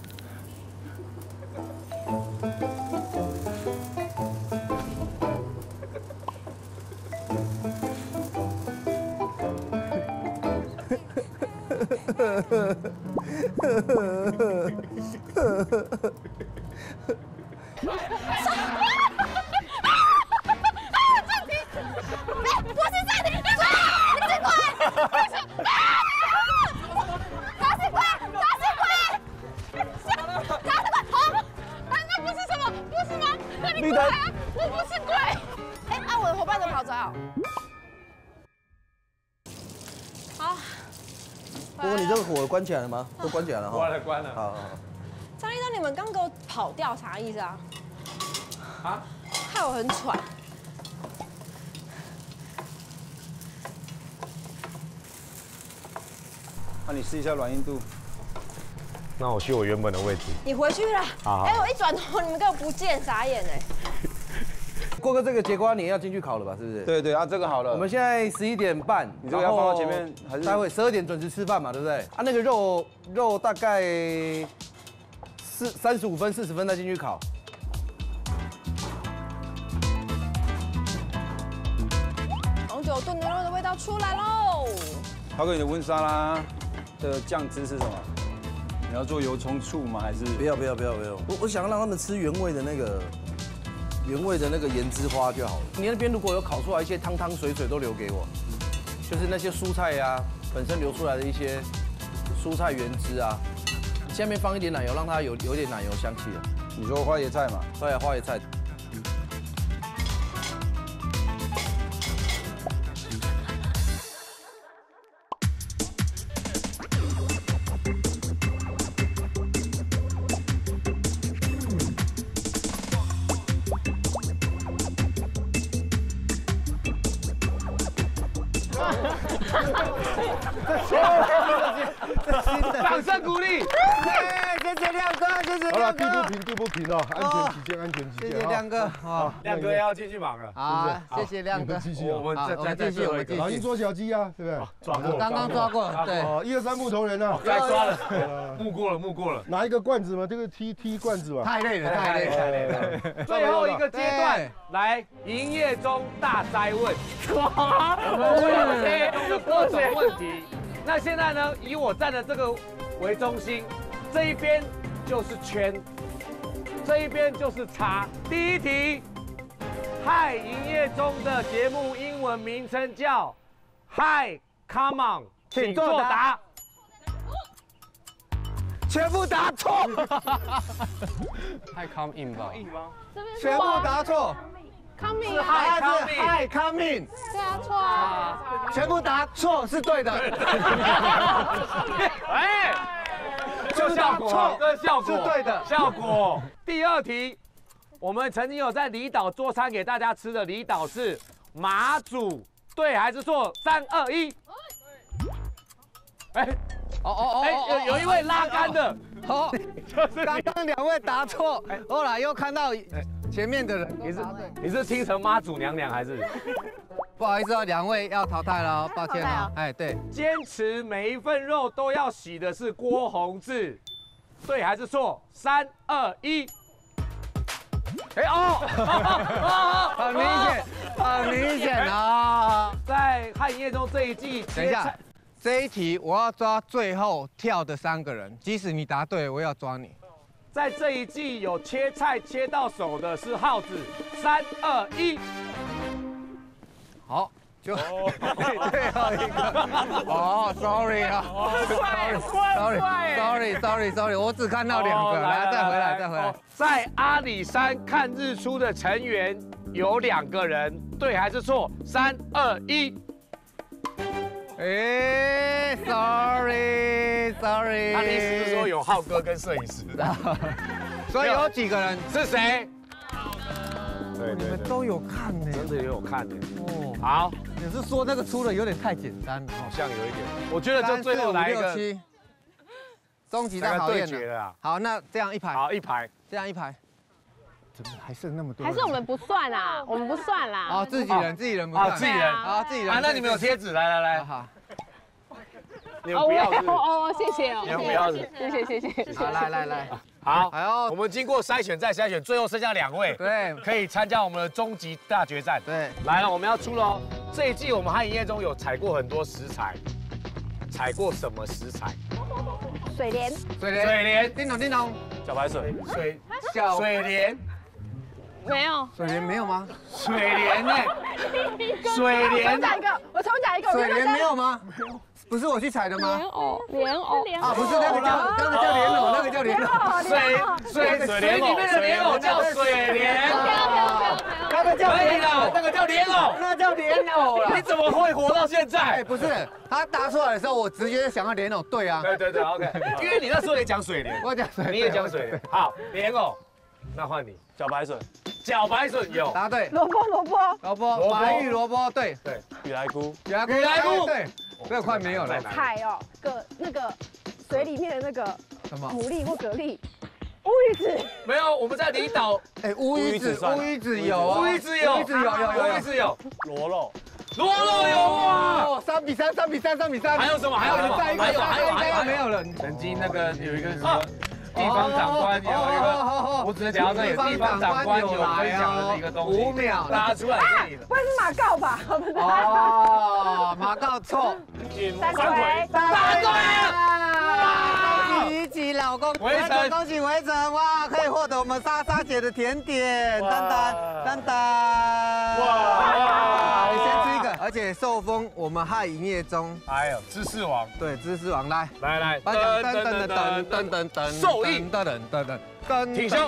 不过你这个火关起来了吗？都关起来了哈。 关了。 好。 张立东，你们刚给我跑掉，啥意思啊？啊？害我很喘。 那你试一下软硬度。 那我去我原本的位置。 你回去啦。哎，我一转头，你们根本不见，傻眼哎。 郭哥，这个节瓜你要进去烤了吧？是不是？ 对啊，这个好了。 我们现在11点半， 你这个要放到前面还是？ 待会12点准时吃饭嘛，对不对？啊，那个肉大概35分、40分再进去烤。 红酒炖牛肉的味道出来喽！ 浩哥，你的温沙拉的酱汁是什么？你要做油葱醋吗？还是？ 不要！我想要让他们吃原味的那个盐之花就好了。你那边如果有烤出来一些汤水都留给我，就是那些蔬菜呀本身流出来的一些蔬菜原汁啊，下面放一点奶油，让它有点奶油香气啊。 你说花椰菜嘛？ 对啊，花椰菜。 掌声鼓励！ 谢谢亮哥，谢谢亮哥。 好了，地不平哦，安全起见。 谢谢亮哥，好， 亮哥要继续忙了。 好，谢谢亮哥。 继续， 我们再继续。 老鹰捉小鸡啊，对不对？ 抓过， 刚刚抓过，对。 哦，1、2、3木头人啊， 该抓了，木过了。 拿一个罐子嘛，这个踢罐子嘛。 太累了。 最后一个阶段，来营业中大灾问，我们问营业中的各种问题。那现在呢，以我站的这个为中心，这一边就是圈，这一边就是叉。第一题，嗨营业中的节目英文名称叫 Hi Come On， 请作答。全部答错。 Hi Come In 吧？ 全部答错。 Come in 是 Hi Come In。 对啊，错啊。 全部答错是对的。 哎，全有效果，这效果是对的效果。第2题，我们曾经有在离岛做餐给大家吃的离岛是马祖，对还是错？3、2、1。哎，有一位拉杆的， 好，刚刚2位答错，后来又看到前面的人， 你是听成妈祖娘娘还是？ 不好意思哦，2位要淘汰了，抱歉哦。哎，对， 坚持每一份肉都要洗的是郭宏志，对还是错？3、2、1。哎哦， 很明显，很明显啊！ 在汉营业中这一季， 等一下，这一题我要抓最后跳的3个人，即使你答对，我也要抓你。 在这一季有切菜切到手的是耗子。3、2、1。 好，就最后一个。哦 ，sorry 啊 ，sorry，我只看到2个，来，再回来。 在阿里山看日出的成员有2个人，对还是错？3、2、1。 哎 ，sorry。 他的意思是说有浩哥跟摄影师， 所以有几个人是谁？ 对，你们都有看呢， 真的也有看呢。 哦， 好， 你是说那个出的有点太简单了？ 好像有一点。我觉得就最后来一个 3、4、5、6、7，终极大考验了。 好，那这样1排。 好，1排， 这样1排。怎么还剩那么多？ 还是我们不算啦，我们不算啦。 哦，自己人不算。 自己人。 好，自己人。 啊，那你们有贴纸，来。好。你们不要是？ 谢谢哦。 你们不要是？ 谢谢。 好，来。 好，我们经过筛选再筛选，最后剩下2位， 对， 可以参加我们的终极大决战。 对， 来了，我们要出喽。这一季我们汉营业中有采过很多食材，采过什么食材？ 水莲。 叮咚。 小白水。水莲。 没有。 水莲没有吗？ 水莲呢？水莲。 我重讲一个。 水莲没有吗？不是我去采的吗？ 莲藕啊，不是那个叫莲藕，那个叫莲藕。 水里面的莲藕叫水莲。 那个叫莲藕， 那个叫莲藕， 那叫莲藕了。 你怎么会活到现在？ 哎，不是，他答出来的时候，我直接想要莲藕。对啊。 对 ，OK。因为你那时候也讲水莲， 我讲水莲， 你也讲水莲。好，莲藕，那换你。茭白笋有。 答对。 萝卜， 白玉萝卜，对。 雨来菇， 对。这块没有了。 菜哦，那个水里面的那个什么牡蛎或蛤蜊，乌鱼子没有，我们在离岛。 哎，乌鱼子有， 乌鱼子有，螺肉有啊 ！3比3， 还有什么？还有没有人。 曾经那个有一个什么地方长官有一个，我只能讲到这里。地方长官有分享的一个东西，5秒拉出来这里了。 不会是马告吧？ 哦，马告错。 三回。 恭喜老公，恭喜围城哇！可以获得我们莎莎姐的甜点，丹。哇！你先吃一个，而且受封我们汉营业中， 还有知识王， 对，知识王来， 颁奖噔， 受益，挺胸，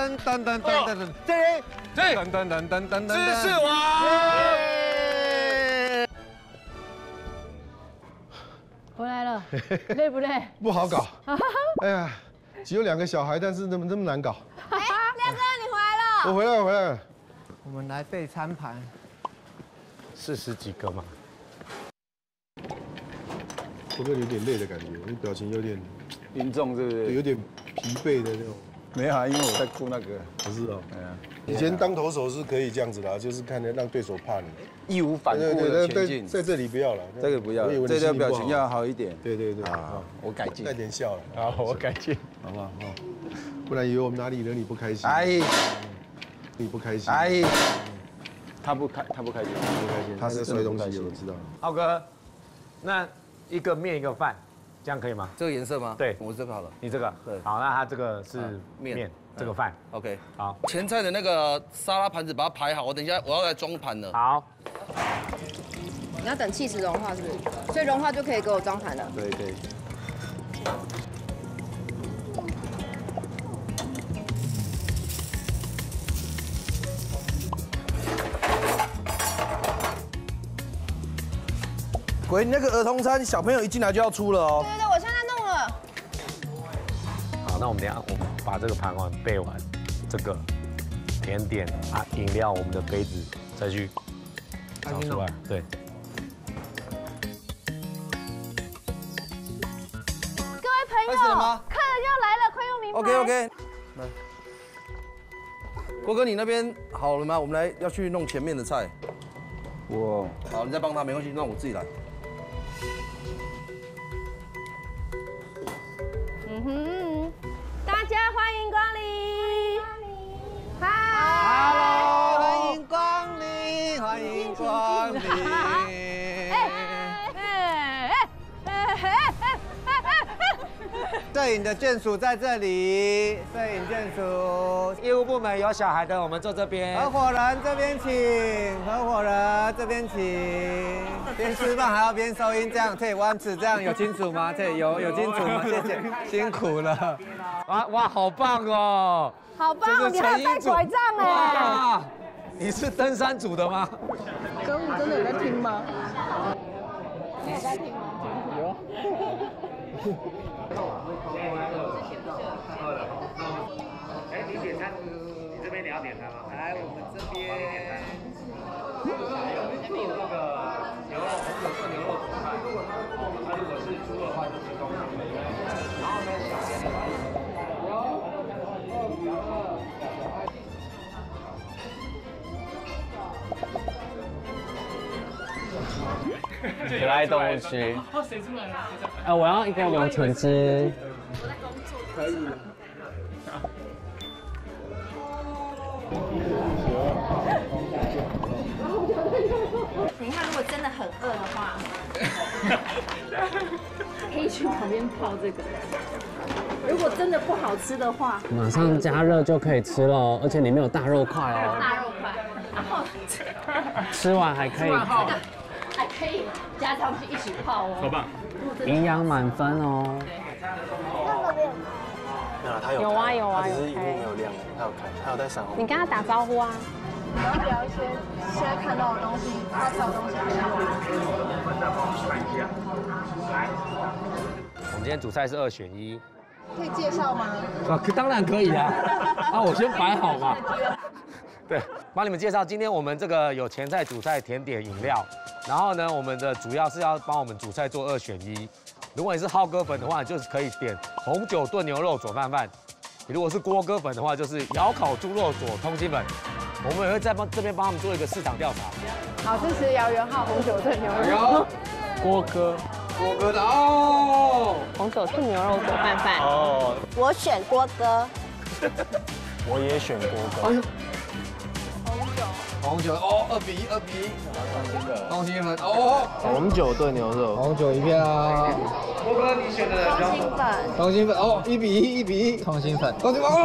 这里，知识王。 回来了，累不累？ 不好搞。哎呀，只有2个小孩，但是怎么这么难搞？ 哎，亮哥你回来了。 我回来了。 我们来备餐盘 ，40几个嘛。 会不会有点累的感觉？你表情有点凝重，是不是？ 有点疲惫的那种。 没有啊，因为我在哭那个。 不是哦。哎呀，以前当投手是可以这样子的，就是看让对手怕你。 义无反顾的前进， 在这里不要了， 这个不要，这个表情要好一点。 对啊，我改进， 带点笑了。 好，我改进， 好不好？不然以为我们哪里惹你不开心。 哎， 你不开心。 哎，他不开心， 他在摔东西，我知道。 浩哥，那一个面一个饭，这样可以吗？ 这个颜色吗？ 对， 我这个好了。 你这个，对，好，那他这个是面。这个饭 ，OK， 好。 前菜的那个沙拉盘子把它排好，我等一下我要来装盘了。 好。 你要等气势融化是不是？所以融化就可以给我装盘了。 对。 鬼，那个儿童餐小朋友一进来就要出了哦。 对，我现在弄了。 好，那我们等一下我们把这个盘完备完，这个甜点啊饮料，我们的杯子再去找出来。对。 各位朋友，客人要来了，快用名牌。 OK， 来。郭哥，你那边好了吗？我们要去弄前面的菜。好，你再帮他没关系，让我自己来。 大家欢迎光临。 Hello， 欢迎光临，欢迎光临。摄影的眷属在这里，摄影眷属。 业务部门有小孩的，我们坐这边。 合伙人这边请，合伙人这边请。边吃饭还要边收音，这样可以弯尺，这样有清楚吗？对，有清楚吗？谢谢，辛苦了。 哇，好棒哦！ 好棒，你还带拐杖哎！ 哇，你是登山组的吗？ 歌舞真的有在听吗？ 你有在听吗？ 有。 你点餐，你这边你要点餐吗？ 来，我们这边。 有那个牛肉，红酒是牛肉主菜，它如果是猪的话就是东西。然后呢，小可爱动物区。我要一个柳橙汁。 我在工作。 可以。 等一下，如果真的很饿的话，可以去旁边泡这个。如果真的不好吃的话， 马上加热就可以吃了，而且里面有大肉块哦。 大肉块，然后吃完还可以， 还可以加上去一起泡哦。 好棒， 营养满分哦。 有啊，他只是荧幕没有亮，他有开，他有在闪红。 你跟他打招呼啊。 你要聊一些现在看到的东西，他找东西。 我们今天主菜是2选1。 可以介绍吗？ 当然可以啊。我先摆好嘛。对，帮你们介绍，今天我们这个有前菜、主菜、甜点、饮料，然后呢，我们的主要是要帮我们主菜做2选1。如果你是浩哥粉的话，就是可以点红酒炖牛肉佐饭饭；如果是郭哥粉的话，就是窑烤猪肉佐通心粉。我们也会在这边帮他们做一个市场调查。 好，支持姚元浩红酒炖牛肉。 郭哥的哦， 红酒炖牛肉佐饭饭。 哦，我选郭哥。 我也选郭哥。 哎呦，红酒哦，2比1，通心粉哦， 红酒炖牛肉， 红酒一票。郭哥，你选的通心粉。 通心粉哦，1比1， 通心粉。 通心粉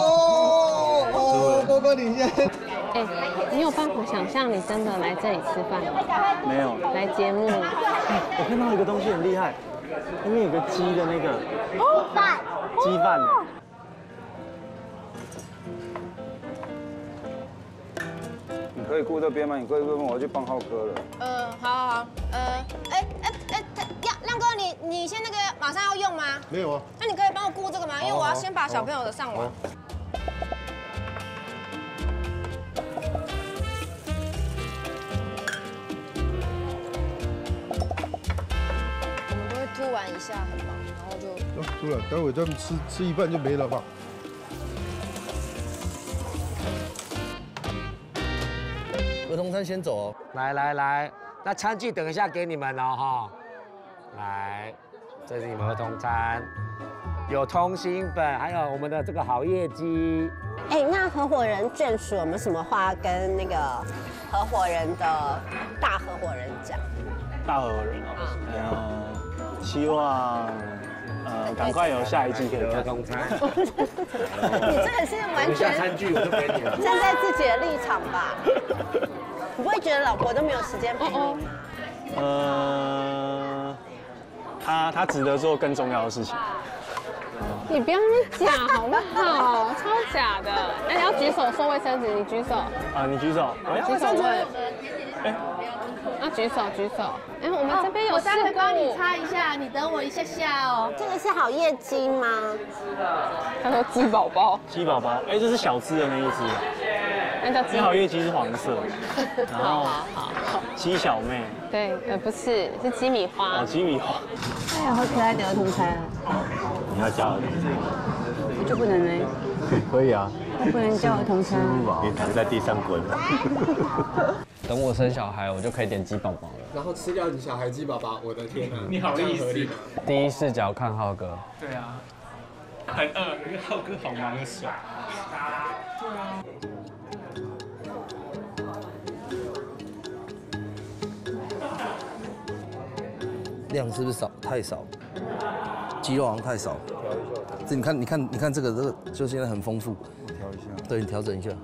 哦，郭哥领先。 你有办法想象你真的来这里吃饭吗？ 没有。 来节目。 我看到一个东西很厉害，因为有个鸡的那个鸡饭。 你可以顾这边吗？你可以顾，我要去帮浩哥了。 好，亮哥，你先那个马上要用吗？ 没有啊。 那你可以帮我顾这个吗？因为我要先把小朋友的上完。突完一下很忙，然后就。 突然，待会他们吃一半就没了吧？ 儿童餐先走哦。 来，那餐具等一下给你们了哈。来，这是你们儿童餐，有通心粉，还有我们的这个好业绩。 那合伙人眷属有没有什么话跟那个合伙人的大合伙人讲？ 大合伙人希望赶快有下一季可以看。 你这个是完全餐具我就给你了。 站在自己的立场吧，你不会觉得老婆都没有时间陪你吗？ 他值得做更重要的事情。 你不要那么假好不好？超假的！那你要举手收卫生纸，你举手。 你举手。 举手问。 那举手。哎，我们这边有我待会事帮你擦一下，你等我一下下哦。 这个是好业鸡吗？ 他说鸡宝宝， 鸡宝宝，哎，这是小只的那一只， 那叫鸡好业鸡是黄色，然后鸡小妹， 对，不是，是鸡米花。 哦，鸡米花。 哎呀，好可爱的儿童餐。 你要加儿童我就不能呢？ 可以啊。 我不能叫儿童餐。 你躺在地上滚。 等我生小孩，我就可以点鸡宝宝了。 然后吃掉你小孩鸡宝宝，我的天哪！ 你好意思？第一视角看浩哥。 对啊，很饿，因为浩哥好忙的手。对啊。 量是不是少？太少，鸡肉好像太少。这你看这个就现在很丰富。 我调一下。 对，你调整一下。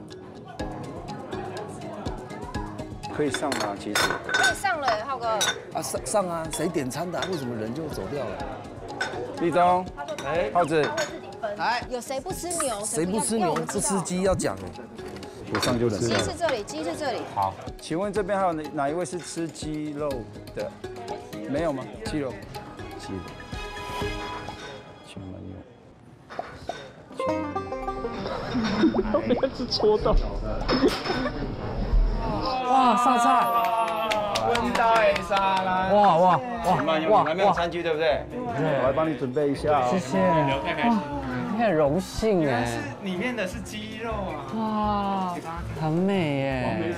可以上吗？其实。 可以上了，浩哥。 啊上啊！谁点餐的？为什么人就走掉了？ 立冬，哎，耗子， 来，有谁不吃牛？ 谁不吃牛不吃鸡要讲哎。 我上就能。 鸡是这里，鸡是这里。 好，请问这边还有哪一位是吃鸡肉的？没有吗？鸡肉。鸡肉。请问有。 都没是戳到。 哇，上菜！ 温刀的沙拉。 哇！ 你们还没有餐具对不对？我来帮你准备一下哦。 谢谢。哇，你很荣幸哎。 里面的是鸡肉啊。 哇，很美耶。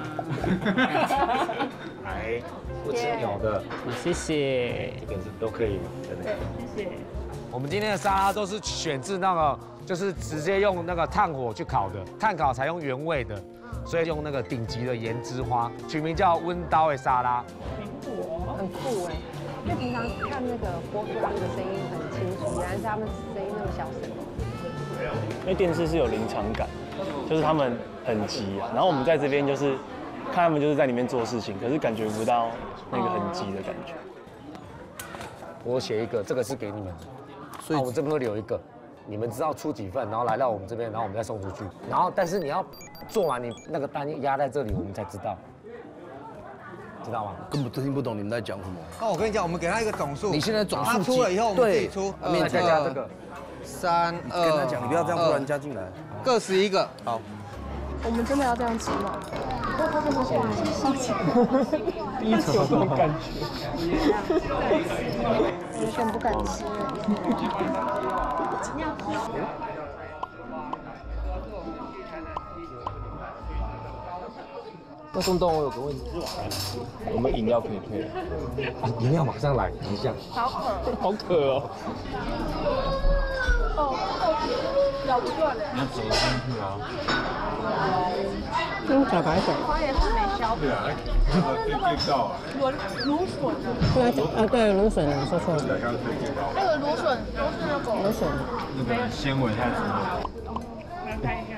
来，不吃牛的， 谢谢。 这个是都可以吗？ 对，谢谢。我们今天的沙拉都是选自那个，就是直接用那个炭火去烤的，炭烤采用原味的，所以用那个顶级的盐之花，取名叫温刀的沙拉。 很酷哎，就平常看那个播出他们的声音很清楚，原来是他们声音那么小声。 因为电视是有临场感，就是他们很急啊，然后我们在这边就是看他们就是在里面做事情，可是感觉不到那个很急的感觉。 我写一个，这个是给你们的，所以我这边会留一个，你们知道出几份，然后来到我们这边，然后我们再送出去，然后但是你要做完你那个单压在这里，我们才知道。知道吗？ 根本听不懂你们在讲什么。 那我跟你讲，我们给他一个总数。 你现在总数他出了以后，我们自己出。 面再加这个。 3、2。 跟他讲，你不要这样突然加进来。 各11个。好。 我们真的要这样吃吗？ 第一次有这种感觉。 完全不敢吃。 那宋东，我有个问题，我们饮料可以退啊？饮料马上来，等一下。 好渴， 好渴哦。 哦，咬不断。 你要走进去啊。 用小白粉。 花椰是没削皮。 对啊，最高啊。 芦笋。 对对，芦笋啊，说错了。 那个芦笋都是那种。 芦笋。 那个纤维太足了。 来看一下。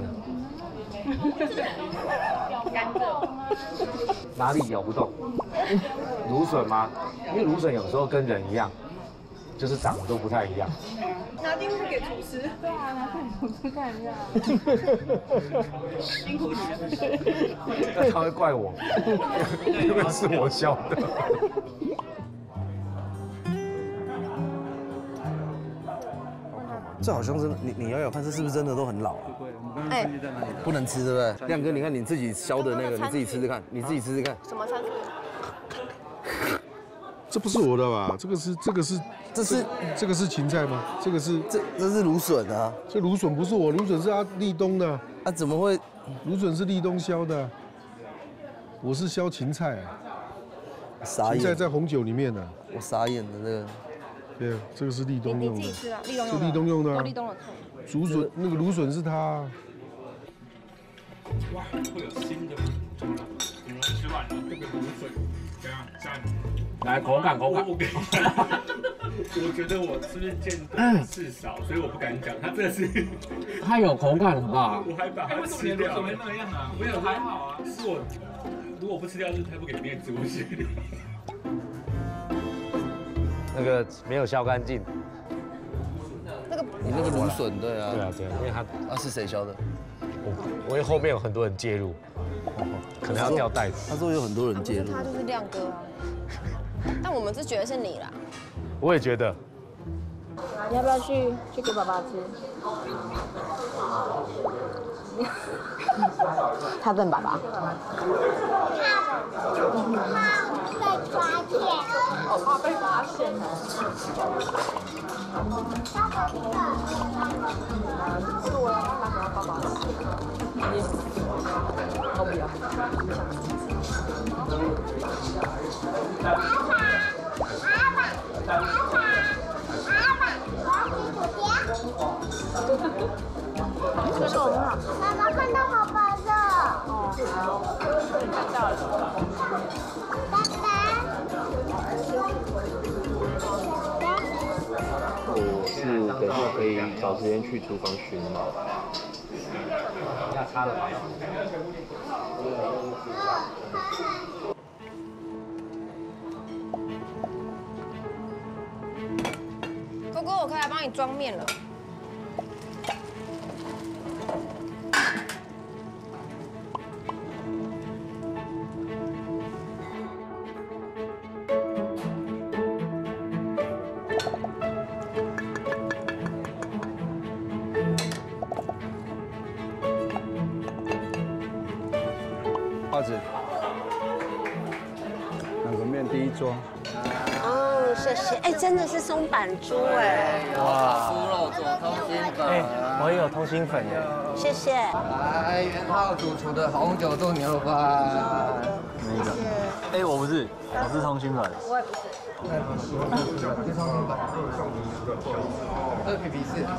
甘蔗。 哪里咬不动？芦笋吗？因为芦笋有时候跟人一样，就是长得都不太一样。 拿电视给厨师。对啊，拿给厨师看一下。辛苦你了。 那他会怪我，因为是我削的。 这好像是你咬咬看，这是不是真的都很老啊？ 哎， 不能吃，对不对？亮哥，你看你自己削的那个，你自己吃吃看，你自己吃吃看。 什么餐具？ 这不是我的吧？这个是芹菜吗？这个是这是芦笋啊。 这芦笋不是我，芦笋是立冬的。 啊，怎么会？ 芦笋是立冬削的。我是削芹菜。 傻眼。 芹菜在红酒里面呢。 我傻眼的这个。 对，这个是立冬用的。 你自己吃啊，立冬用的。 是立冬用的。 立冬的。 竹笋那个芦笋是它。 哇，会有新的吗？你们吃完了这个芦笋，这样下来口感。 我觉得我是不是见多事少，所以我不敢讲。它这是， 它有口感吧？ 我还把它吃掉。怎么那样啊？没有还好啊，是我如果不吃掉，就是太不给面子，我是。 那个没有削干净。 那个你那个芦笋对啊， 对啊，因为它是谁削的？ 因为后面有很多人介入，可能要掉袋子。 他说有很多人介入， 他就是亮哥啊。但我们是觉得是你啦。 我也觉得。 你要不要去给爸爸吃？ 他问爸爸。 怕被发现。是我要让他给爸爸吃。都不要。这个很好。妈妈看到好饱热。哦，好。看到了。爸爸。 我是等下可以找时间去厨房巡嘛。 要擦了吗？ 哥哥，我可以来帮你装面了。 袜子，两个面第一桌。 哦，谢谢。哎，真的是松板猪哎。 哇，猪肉做通心粉。 我也有通心粉耶。 谢谢。 来，元浩主厨的红酒炖牛排。 那个。哎，我不是，我是通心粉。 我也不是。 是通心粉。这个皮皮是。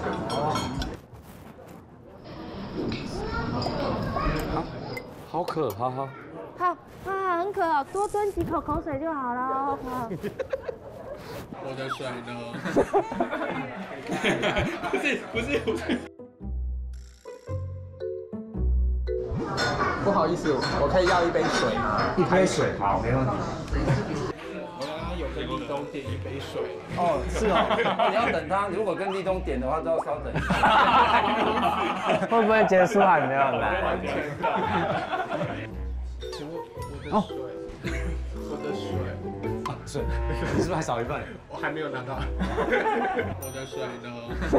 好渴，好。 好啊，很渴哦，多吞几口口水就好了哦。 我的水呢？不是。 不好意思，我可以要一杯水吗？ 一杯水，好，没问题。 我刚刚有跟立东点一杯水。 哦，是哦。你要等他，如果跟立东点的话，都要稍等一下。 会不会结束还没有来？ 请问我的水， 水，你是不是还少一份？ 我还没有拿到。我的水呢？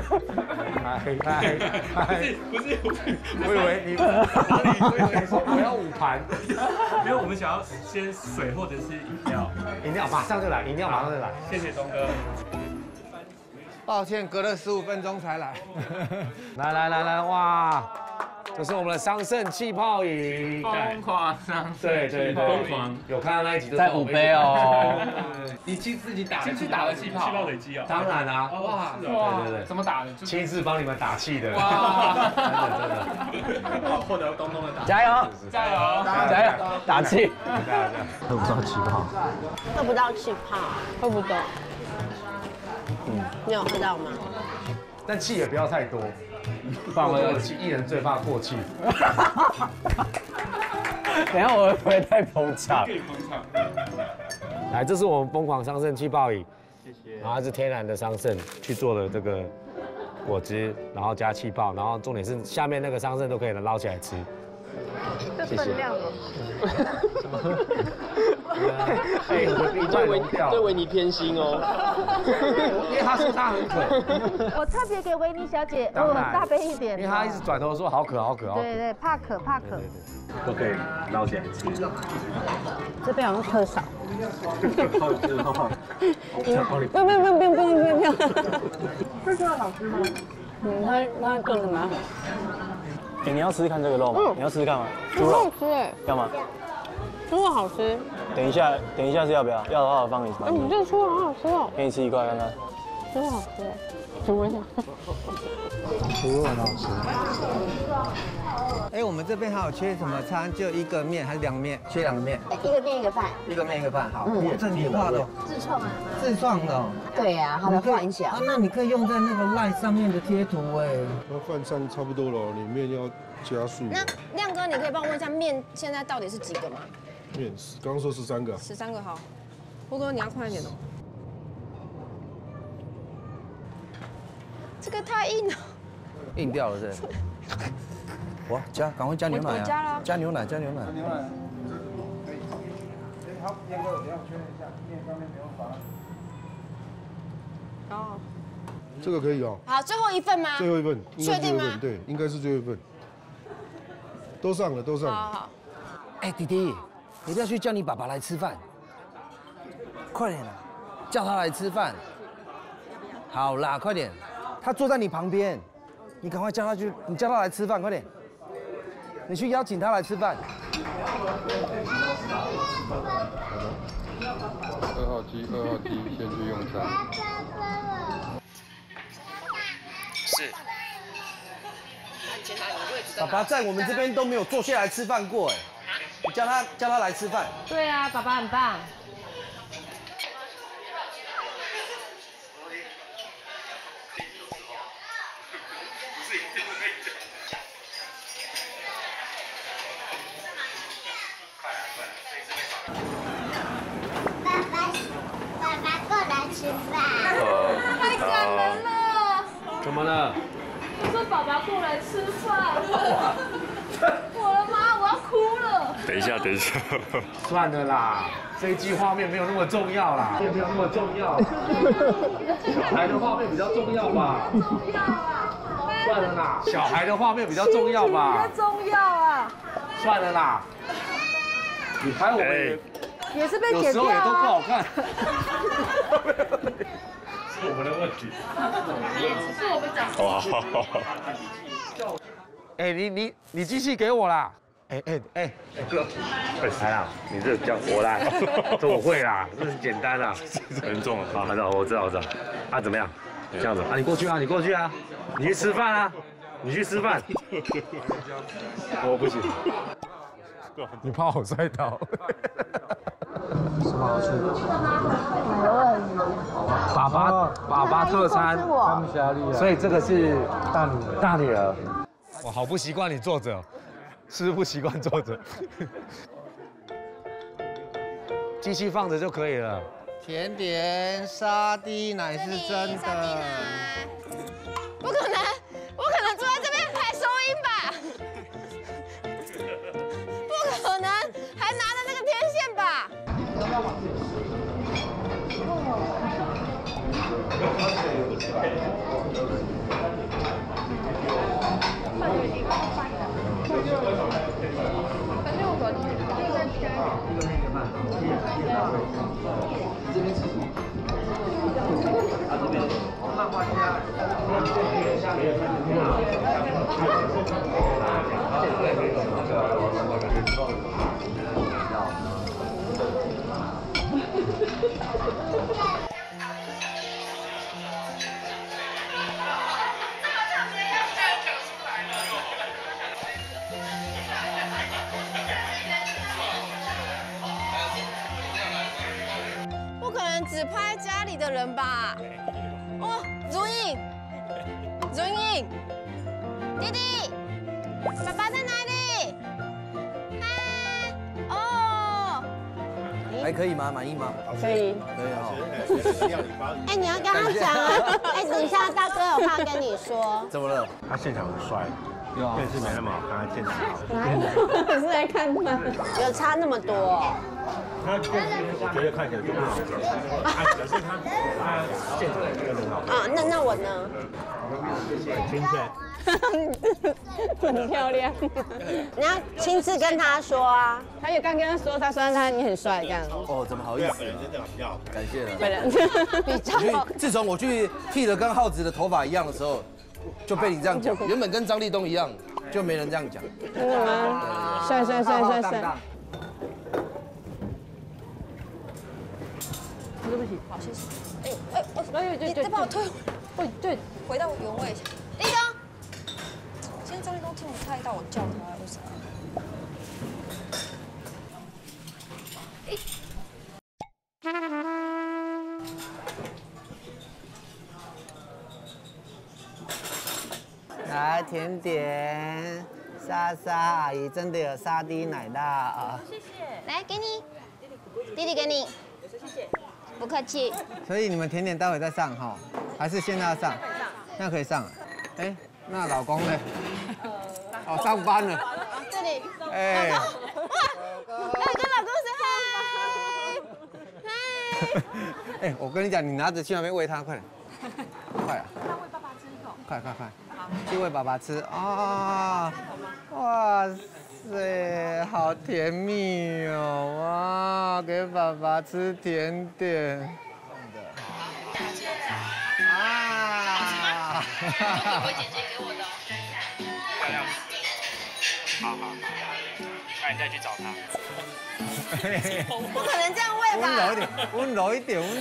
不是， 我以为你说我要5盘， 没有，我们想要先水或者是饮料， 马上就来，饮料马上就来。 谢谢东哥。 抱歉，隔了15分钟才来。 来，哇！这是我们的桑葚气泡饮， 疯狂桑葚， 对，疯狂，有看到那一集就在5杯哦。 你自己打的气泡累积哦？ 当然啊， 哇， 对， 怎么打的？ 亲自帮你们打气的， 哇， 真的， 获得东东的打， 加油，打气， 喝不到气泡， 喝不到气泡， 喝不到。 你有喝到吗？ 但气也不要太多。不然我气，艺人最怕过气。 等下我会不会太捧场？ 来，这是我们疯狂桑葚气泡饮， 谢谢。 然后它是天然的桑葚去做的这个果汁，然后加气泡，然后重点是下面那个桑葚都可以捞起来吃。 这分量哦。 对维尼偏心哦， 因为他说他很渴。 我特别给维尼小姐，大杯一点。 因为他一直转头说好渴。 对，怕渴。 都可以捞起来吃。 这边好像特少。 不用。 这个好吃吗？它炖的蛮好。 你要试试看这个肉吗？你要试试看吗？ 猪肉吃哎。 干嘛？ 猪肉好吃。 等一下是要不要？要的话我放给你吃。 你这个猪肉好好吃哦。 给你吃一块看看。 猪肉好吃，煮一下。 猪肉很好吃。 哎，我们这边还有缺什么餐？就一个面还是2面？缺2个面。 一个面一个饭。 一个面一个饭，好。这你画的？ 自创的。 自创的。 对呀，它的幻想。 那你可以用在那个LINE上面的贴图哎。 那饭上差不多了，里面要加速。 那亮哥，你可以帮我问一下面现在到底是几个吗？ 面刚刚说13个。 13个好。波哥，你要快一点哦。这个太硬了。 硬掉了是。 哇，赶快加牛奶啊！加牛奶。 牛奶。好，燕哥，等下我确认一下，面上面没有法。 哦。这个可以哦。 好，最后一份吗？ 最后一份。 确定吗？ 对，应该是最后一份。都上了。 好。 哎，弟弟，我要去叫你爸爸来吃饭。快点啊，叫他来吃饭。好啦，快点，他坐在你旁边，你赶快叫他去，你叫他来吃饭，快点。你去邀请他来吃饭。 2号机先去用餐。 是。 爸爸在我们这边都没有坐下来吃饭过，哎，你叫他来吃饭。 对啊，爸爸很棒。 爸爸过来吃饭。 太感人了。 怎么了？ 我说爸爸过来吃饭。我的妈，我要哭了。 等一下。 算了啦，这一季画面没有那么重要啦，没有那么重要。小孩的画面比较重要吧？ 重要啊。 算了啦，小孩的画面比较重要吧？ 比较重要啊。 算了啦，你拍我们也是被剪掉啊。 有时候也都不好看。是我们的问题。 是我们讲。 好。哎，你机器给我啦。哥，来啦，你这叫我来，这我会啦，这是简单啦， 很重了。 好，很好，我知道。啊，怎么样？这样子啊，你过去啊，你去吃饭啊，你去吃饭。我不行， 你怕我摔倒？ 什么好处？爸爸特餐，所以这个是大女儿。我好不习惯你坐着，是不习惯坐着。机器放着就可以了。 甜点沙滴奶是真的。 不可能，我可能坐在这边排收音吧？不可能，还拿着那个天线吧？不可能只拍家里的人吧？哦，如影，弟弟，爸爸在哪里？嗨，哦， 还可以吗？满意吗？ 可以哈。 哎，你要跟他讲啊！哎，等一下，大哥有话跟你说。 怎么了？ 他现场很帅，电视没那么好看，他现场好。 哪有？是来看他，有差那么多？ 他电视我觉得看起来就不好看，可是他现场真的很好看。 啊，那我呢？ 很亲切， 很漂亮。你要亲自跟他说啊！他也刚跟他说，他说你很帅这样。 哦，怎么好意思？ 真的比较感谢了。 本人比较。 自从我去剃了跟浩子的头发一样的时候，就被你这样讲。原本跟张立东一样，就没人这样讲。 真的吗？帅。 对不起，好，谢谢。你再把我推回到原位。立东，今天张立东听不太到我叫他，为啥？ 来甜点，莎莎阿姨真的有沙滴奶酪啊！ 谢谢。来，给你，弟弟给你。谢谢。不客气。 所以你们甜点待会再上哈，还是现在要上？现在可以上了。哎，那老公呢？ 好，上班了。 这里， 哎， 哇，要跟老公 say hi。 哎，我跟你讲，你拿着去那边喂它，快点，快啊！ 那喂爸爸吃一口。 快，去喂爸爸吃啊！哇塞，好甜蜜哦！哇，给爸爸吃甜点。啊！ 我姐姐给我的。好，那你再去找他。 不可能这样喂吧？ 温柔一点。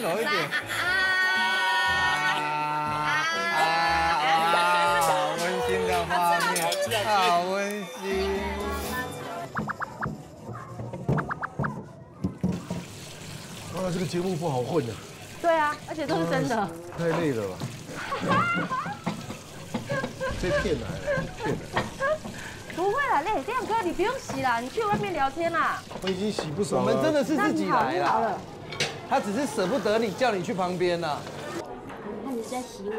好温馨的画面，好温馨。 啊，这个节目不好混的。 对啊，而且都是真的。 太累了吧？被骗来了，骗来。 不会啦，累。亮哥，你不用洗啦，你去外面聊天啦。 我已经洗不少了。 我们真的是自己来了。 了。他只是舍不得你，叫你去旁边啦。 看你是在洗碗。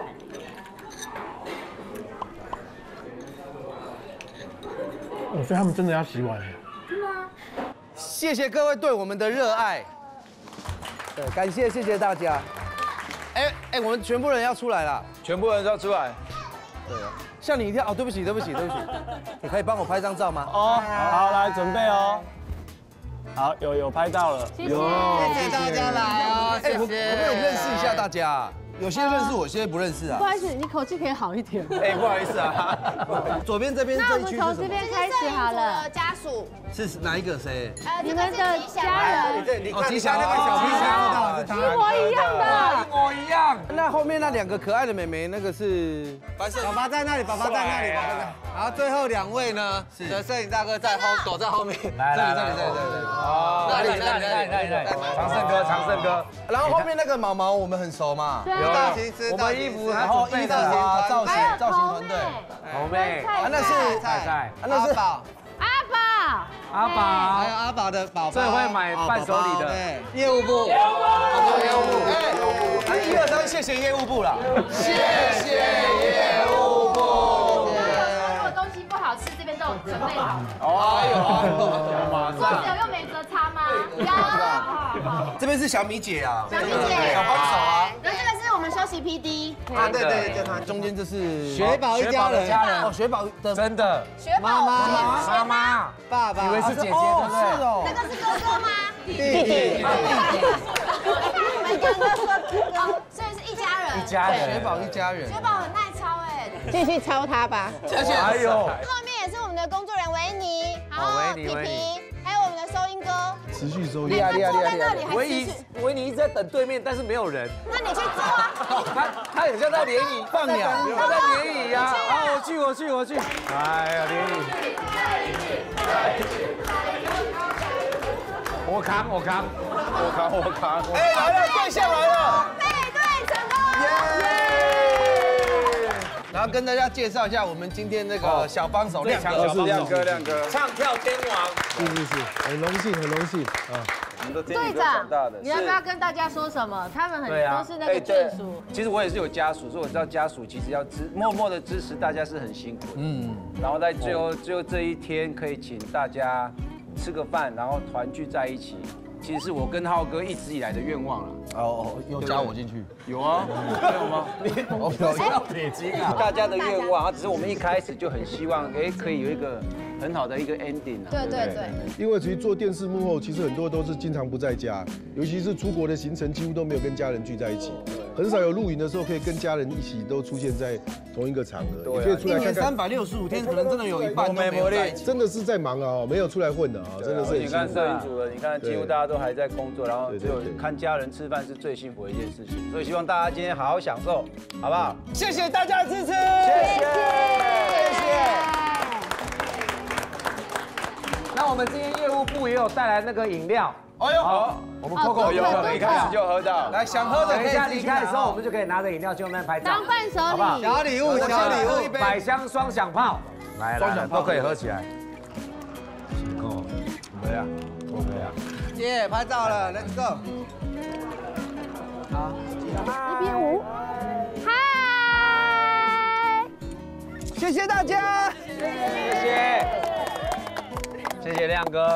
所以他们真的要洗碗。 是吗？ 谢谢各位对我们的热爱。对，感谢，谢谢大家。哎，我们全部人要出来了， 全部人都要出来。 对啊，吓你一跳哦，对不起，你可以帮我拍张照吗？ 哦，好，来准备哦。好，有拍到了， 谢谢大家来哦，谢谢。我们有认识一下大家。有些认识我，有些不认识啊。 不好意思，你口气可以好一点。 哎，不好意思啊。 左边这边这一区是什么？ 那我们从这边开始好了。 家属是哪一个？谁？ 你们的家人。 哦，吉祥那个小皮箱，是他。 一模一样的。 一模一样。 那后面那2个可爱的妹妹，那个是。爸爸在那里，爸爸在那里。然后最后2位呢？是的，摄影大哥在躲在后面。这里。 哦，哪里？长胜哥。 然后后面那个毛毛，我们很熟嘛。 造型师，我们衣服还准备的造型团队， 红妹， 那是菜， 那是阿宝， 还有阿宝的宝宝， 最会买伴手礼的业务部，业务部，1、2、3，谢谢业务部啦，谢谢业务部。 如果东西不好吃，这边都有准备好。桌子有用美泽擦吗？有。 这边是小米姐啊， 小米姐， 小帮手啊。 那这个是我们休息 PD 啊，对，就他中间这是雪宝一家人哦，雪宝的真的， 雪宝妈妈， 爸爸， 以为是姐姐，对不对？ 是哦， 那个是哥哥吗？ 弟弟， 我们刚刚说哥哥，所以是一家人， 雪宝一家人， 雪宝很耐操哎， 继续操他吧。 还有， 后面也是我们的工作人员维尼，然后皮皮，还有我们的收音哥， 持续收音， 厉害。 维尼一直在等对面，但是没有人。 那你去做啊。 他很像在联谊放鸟， 他在联谊呀。 好，我去。哎呀，联谊。我扛。 哎，来了，对象来了。 配对成功。 然后跟大家介绍一下我们今天那个小帮手亮哥， 唱跳天王。 是，很荣幸啊。 队长，你要不要跟大家说什么？他们都是那个眷属。 其实我也是有家属，所以我知道家属其实要默默的支持大家是很辛苦的。然后在最后这一天可以请大家吃个饭，然后团聚在一起，其实是我跟浩哥一直以来的愿望了。 又加我进去？ 有啊，没有吗？ 有铁金啊！ 大家的愿望，只是我们一开始就很希望，可以有一个很好的一个 ending 啊。 对。 因为其实做电视幕后，其实很多都是经常不在家，尤其是出国的行程，几乎都没有跟家人聚在一起，很少有露营的时候可以跟家人一起都出现在同一个场合。你可以出来看看。 365天，可能真的有一半都没有在一起。 真的是在忙啊，没有出来混的啊，真的是。 你看摄影组的，你看几乎大家都还在工作，然后只有看家人吃饭是最幸福的一件事情。所以希望大家今天好好享受，好不好？ 谢谢大家的支持， 谢谢。 那我们今天业务部也有带来那个饮料。 哎呦，好，我们 Coco 有一开始就喝到， 来想喝的等一下离开的时候，我们就可以拿着饮料去那边拍照， 当伴手礼， 小礼物，一杯百香双响炮，来都可以喝起来。 对啊，OK 啊， 耶，拍照了 ，Let's go。好， 1比5，嗨。 谢谢大家， 谢谢亮哥。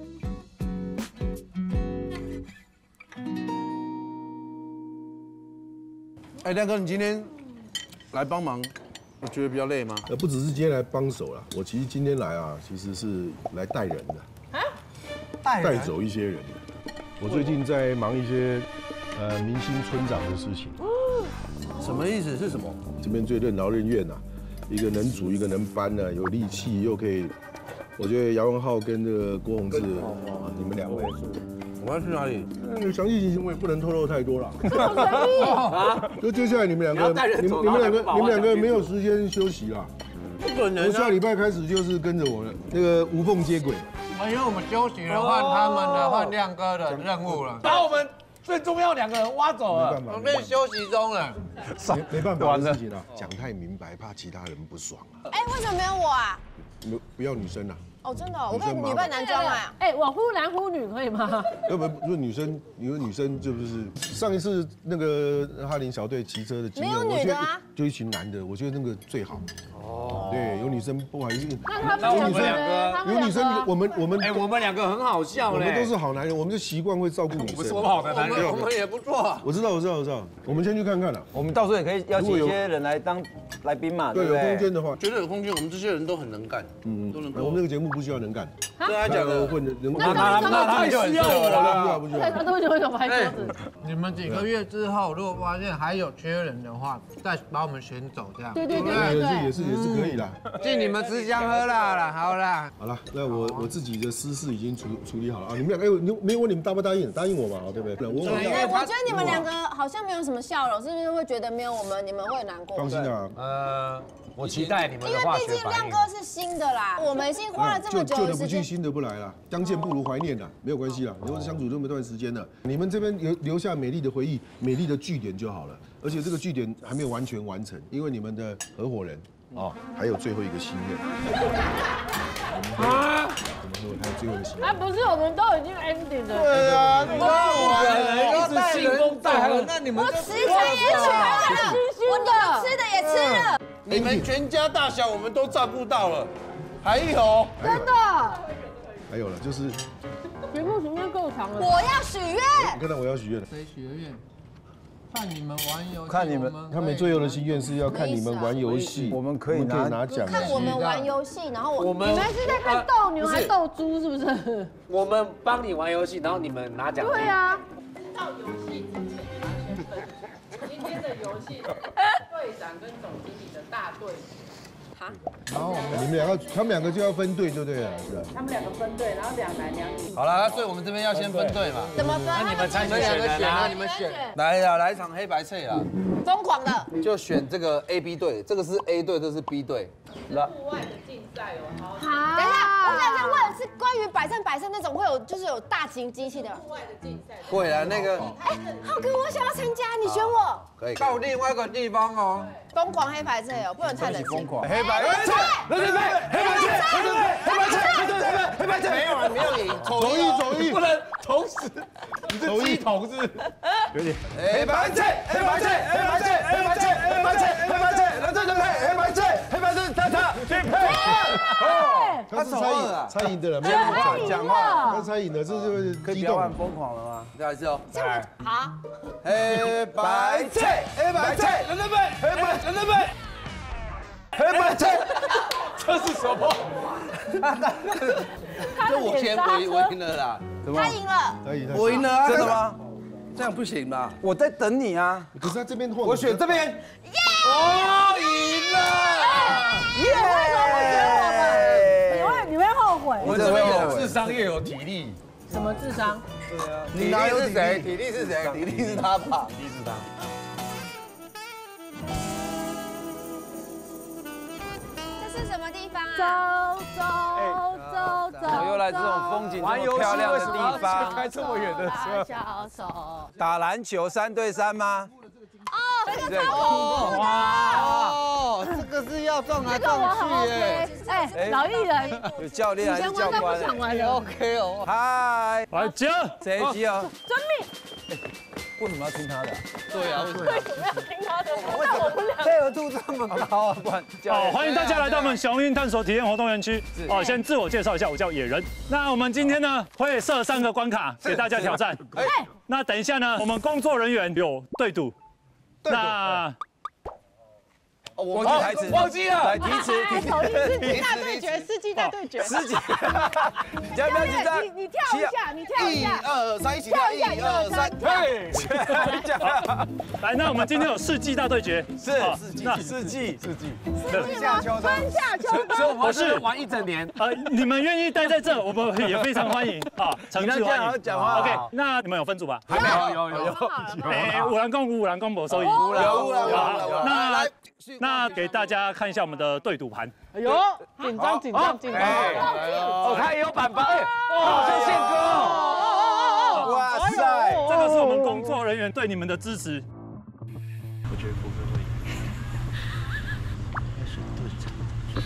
哎，亮哥，你今天来帮忙，你觉得比较累吗？ 不只是今天来帮手啦，我其实今天来啊，其实是来带人的，带走一些人的。我最近在忙一些明星村长的事情。 什么意思？是什么？ 这边最任劳任怨呐，一个能煮，一个能搬呢，有力气又可以。我觉得姚文浩跟这个郭宏志，你们两位是。 我们要去哪里？ 详细情形我也不能透露太多了。就接下来你们两个，你们两个没有时间休息啦。 不可能。 我下礼拜开始就是跟着我的那个无缝接轨。 因为我们休息了，换他们的，换亮哥的任务了。 把我们最重要2个人挖走了。 我们休息中了。 没办法的事情啊，讲太明白，怕其他人不爽啊。 哎，为什么没有我啊？ 不要女生啊。 哦，真的，我看女扮男装啊。 哎，我忽男忽女可以吗？ 要不就女生，因为女生就是上一次那个哈林小队骑车的经验， 没有女的啊， 就一群男的，我觉得那个最好。哦，对，有女生不好意思。 那我们2个， 有女生，我们哎，我们2个很好笑嘞。 我们都是好男人，我们就习惯会照顾女生。 我们说好的男人， 我们也不错。 我知道。我们先去看看了。 我们到时候也可以邀请一些人来当来宾嘛，对不对？ 有空间的话， 觉得有空间，我们这些人都很能干，都能干。 我们这个节目不需要能干。 对他讲的混的， 他就很需要我了。 不需要。 他都为什么拍桌子？ 你们几个月之后，如果发现还有缺人的话，再把我们选走，这样。 对， 也是可以啦。 敬你们吃香喝辣了，好啦。 好了，那我自己的私事已经处理好了啊。你们两个，你没有问你们答不答应？答应我嘛，对不对？ 我觉得你们2个好像没有什么笑容，是不是会觉得没有我们你们会难过？ 放心啊。 我期待你们的化学反应。 因为毕竟亮哥是新的啦，我们已经花了这么久的时间。 旧的不去，新的不来啦。相见不如怀念啦，没有关系啦。因为相处这么一段时间了，你们这边留下美丽的回忆、美丽的据点就好了。而且这个据点还没有完全完成，因为你们的合伙人还有最后一个心愿。啊？怎么说？还有最后一个心愿？ 不是，我们都已经 ending 了。 对啊， 你们一直兴风带人，那你们我食材也取了，我你们吃的也吃了。 你们全家大小我们都照顾到了，还有真的， 还有了，就是节目时间够长了。 我要许愿， 你看到我要许愿了。 谁许愿？看你们玩游戏， 看你们，他们最后的心愿是要看你们玩游戏， 我们可以拿奖。 看我们玩游戏，然后你们是在看斗牛还是斗猪？是不是？ 我们帮你玩游戏，然后你们拿奖。 对啊。 到游戏之前，你要先分今天的游戏队长跟总经理的大队。 然后他们两个就要分队，就对了，是吧？ 他们2个分队，然后2男2女。 好了，所以我们这边要先分队嘛。 怎么分？ 那你们参选选啊，你们选。来一场黑白脆啦。 疯狂的。 就选这个 A B 队，这个是 A 队，这是 B 队。 户外的竞赛哦，好。 等一下，我想先问，是关于摆设那种会有就是有大型机器的。 户外的竞赛。 会啊，那个。 哎，浩哥，我想要参加，你选我。 可以。 到另外一个地方哦。 疯狂黑白菜哦，不能太冷静。 黑白菜，黑白菜，没有赢， 走一， 不能同时，你是鸡同是？ 有点。 黑白菜，他去配。 他是猜赢的了，没有讲话， 他猜赢了，这就是可以不要玩疯狂了吗？ 再来一次哦。 好。 黑白菜，人的背，黑白菜， 这是什么？ 这我先我赢了啦。 他赢了， 我赢了啊！ 真的吗？ 这样不行吧？ 我在等你啊！ 可是他这边换， 我选这边。 哦，赢了！ 你会后悔。 我这边有智商又有体力。 什么智商？ 对啊。你哪有是谁？体力是谁？体力是他吧？ 体力是他。 这是什么地方啊？ 走，又来这种风景这么漂亮的地方， 开这么远的车。 小手。 打篮球3对3吗？ 哦，这个哦，这个是要撞来撞去耶！ 哎，老艺人， 有教练还是教官？ 不想玩了 ，OK 哦。 嗨， 来接， 谁接哦？ 遵命。 为什么要听他的？ 对啊， 为什么要听他的？ 为什么配合度这么高啊？不然好，欢迎大家来到我们雄鹰探索体验活动园区。哦，先自我介绍一下，我叫野人。那我们今天呢会设3个关卡给大家挑战。那等一下呢，我们工作人员有对赌。那我忘记台词， 忘记了。 来提词， 大对决，世纪大对决。 世纪，不要紧张。 你跳一下，你跳一下。 1、2、3，一起跳。1、2、3， 对。来，那我们今天有世纪大对决。 是世纪。 春夏秋冬。 所以我们是玩1整年。 你们愿意待在这，我们也非常欢迎啊，诚挚欢迎。 讲话。 OK， 那你们有分组吧？ 还没有。 五人共舞，五人共舞，收益。 有。 那给大家看一下我们的对赌盘。 哎呦，紧张。 哦，他也有板板，好像宪哥哦。 哇塞， 这个是我们工作人员对你们的支持。 我觉得国歌会赢。要选队长。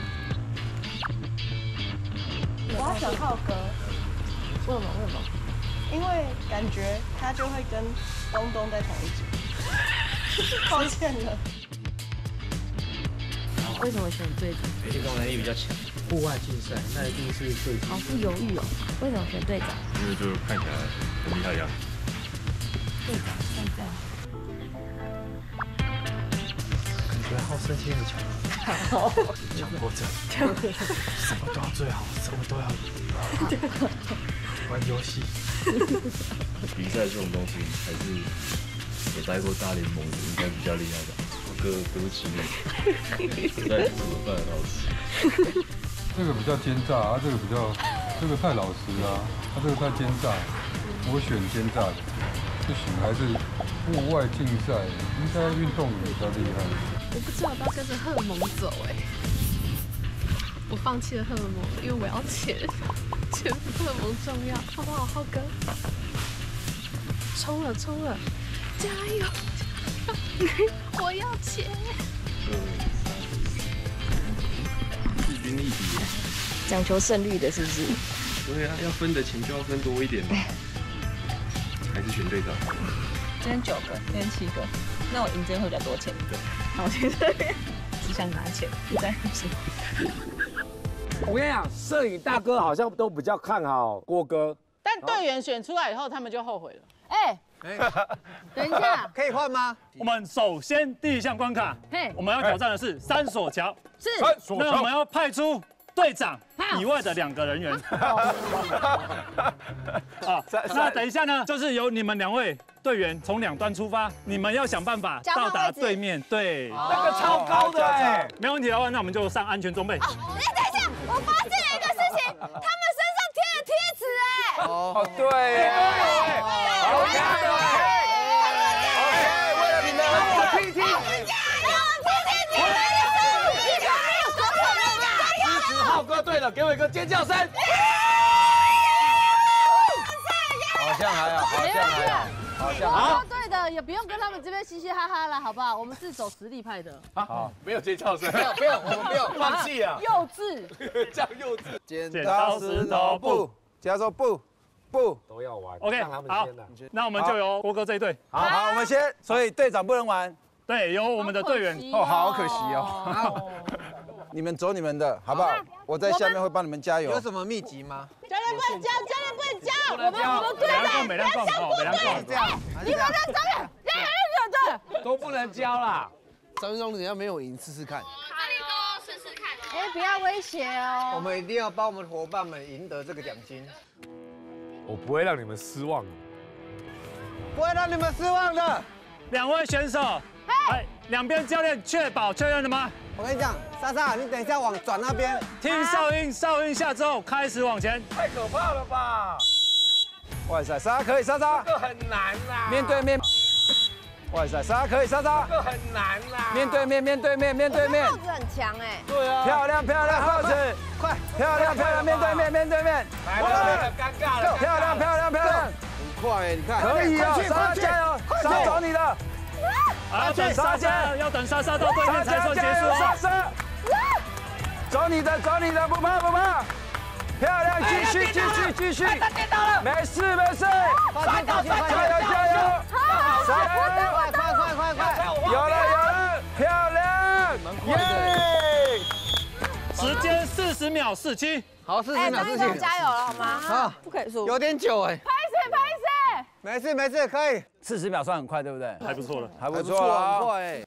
我要选浩哥。 为什么？ 因为感觉他就会跟东东在同一组。抱歉了。 为什么选队长？ 运动能力比较强，户外竞赛那一定是队长。 好不犹豫哦，为什么选队长？ 因为就看起来很厉害呀。 队长现在。 感觉好胜心很强。强迫症。什么都要最好，什么都要赢。玩游戏。比赛这种东西还是有待过大联盟的应该比较厉害吧。对不起，在煮饭很好吃。 这个比较奸诈啊，这个太老实啊，这个太奸诈。我选奸诈的，不行，还是户外竞赛，应该运动员比较厉害。 我不知道要跟着荷尔蒙走哎，我放弃了荷尔蒙，因为我要钱，钱比荷尔蒙重要，好不好，浩哥？冲了，加油！我要钱。 势均力敌， 讲求胜率的是不是？ 对啊，要分的钱就要分多一点嘛。还是选队长。 今天9个，今天7个，那我赢真会比较多钱。对。好，其实只想拿钱，不在乎什么。 我跟你讲，摄影大哥好像都比较看好郭哥， 但队员选出来以后，他们就后悔了。 等一下， 可以换吗？ 我们首先第一项关卡，我们要挑战的是3所桥。 是。 那我们要派出队长以外的2个人员。好，那等一下呢，就是由你们2位队员从2端出发，你们要想办法到达对面。对， 那个超高的哎， 没问题的话，那我们就上安全装备。 等一下，我发现了一个事情，他们身上贴了贴纸哎。 哦，对耶。好看的。为了你们，我听。支持浩哥队的，给我一个尖叫声。 好像还好。 浩哥队的也不用跟他们这边嘻嘻哈哈了，好不好？我们是走实力派的。 好，没有尖叫声。 不用，我们不用， 放弃啊。 幼稚。 这样幼稚。 剪刀石头布，加说布。 都要玩 ，OK， 好，那我们就由郭哥这一队。 好，我们先，所以队长不能玩。 对，由我们的队员。 哦，好可惜哦。你们走你们的，好不好？我在下面会帮你们加油。 有什么秘籍吗？ 教练不能教，我们队长每辆逛， 这样， 你们在上面，对， 都不能教啦。 3分钟，人家没有赢，试试看。 试试看。不要威胁哦。 我们一定要帮我们伙伴们赢得这个奖金。 我不会让你们失望， 不会让你们失望的。 2位选手，2边教练确认了吗？ 我跟你讲，莎莎，你等一下往转那边。 听哨音下之后开始往前。 太可怕了吧！ 哇塞，莎莎可以，莎莎。 这个很难啦。 面对面。哇塞，莎莎可以，莎莎。 这个很难啦。 面对面。 耗子很强哎。 对啊。 漂亮，耗子。 快， 漂亮，面对面。 来了，尴尬了。 漂亮。 很快哎，你看。 可以哦，莎莎加油，莎莎找你了。 要等莎莎，要等莎莎到对面才算结束哦。 莎莎，找你的，不怕。漂亮，继续。 他跌倒了。 没事。 抓到， 加油。 有了，漂亮，耶！ 时间40秒47， 好，40秒47， 加油了好吗？ 好， 不可以输， 有点久哎。 拍谁？ 没事，可以。 40秒算很快，对不对？ 还不错了， 还不错了， 很快哎。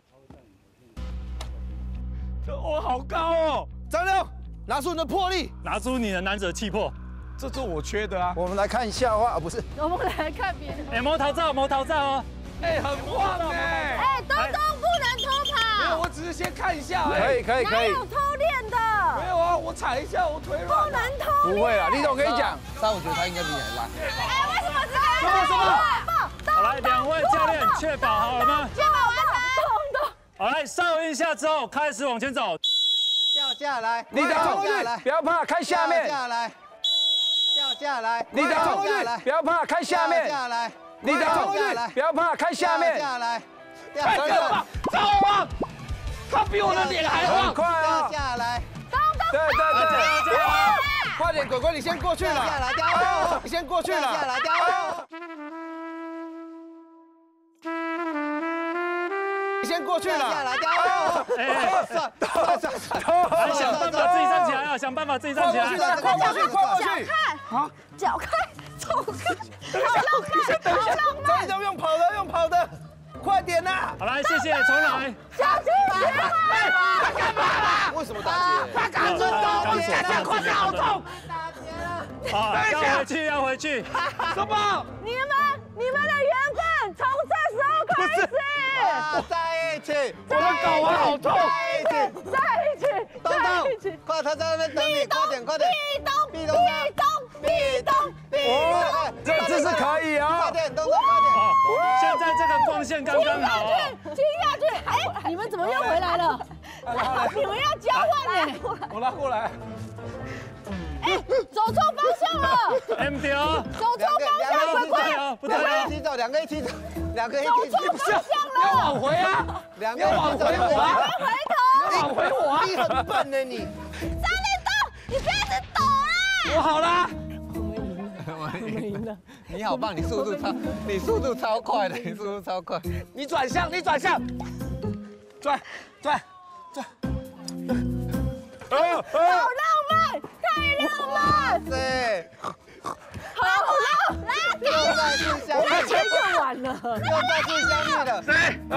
我好高哦！ 张亮，拿出你的魄力， 拿出你的男子气魄。 这是我缺的啊！ 我们来看笑话，不是？ 我们来看别人。 哎，模头照哦。 哎，很晃哎！ 哎，东东不能偷跑。 我只是先看一下。 可以。 哪有偷练的？ 没有啊，我踩一下，我腿软。 不能偷练。 不会啦，李总我跟你讲， 我觉得他应该比你还烂。 哎，为什么只敢什么？好，来2位教练确保好了吗？ 确保完成。 好，来稍微一下之后开始往前走。 掉下来， 你的冲过去，不要怕，看下面。 掉下来， 你的冲过去，不要怕，看下面。 下来， 你的冲过去，不要怕，看下面。 下来， 太可怕！超晃，他比我的脸还晃。 快啊！ 下来， 对， 快点，鬼鬼你先过去了。 下来，掉， 你先过去了。 下来，掉。 你先过去了。 下来，掉。 想办法自己站起来啊！想办法自己站起来。 跨过去。 好，脚开，走开， 等一下，这都用跑的，快点呐！ 好来，谢谢，重来。 小心！ 他干嘛啦？ 为什么打劫？ 他刚准到，我现在胯下好痛。 打劫了。 要回去。 什么？ 你们的缘分从这时候开始。 在一起。 我的睾丸好痛。 在一起。 东，快，他在那边等你，快点。壁咚。 这是可以啊！ 快点，东，快点。 现在这个光线刚刚好。 亲下去。哎，你们怎么又回来了？你们要交换呢？ 我拉过来。 哎，走错方向了。 MDO。 走错方向，鬼鬼。 不对，两个一起走。 走错方向了。 要往回啊！ 要往回我啊！ 回头。 往回我啊！ 你很笨呢你。 张立东，你不要一直抖啦。 我好啦。 我们赢了。你好棒，你速度超快的， 你转向。转。 好浪漫，太浪漫！ 对， 好浪漫！ 又再次相遇， 又完了， 又再次相遇了。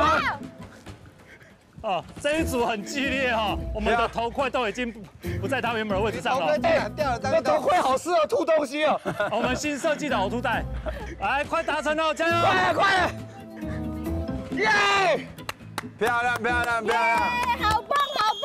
哦，这一组很激烈哈，我们的头盔都已经不在他原本的位置上了。 头盔竟然掉了， 那头盔好适合吐东西哦。 我们新设计的呕吐袋，来，快达成了，加油！ 快！耶！ 漂亮！ 好棒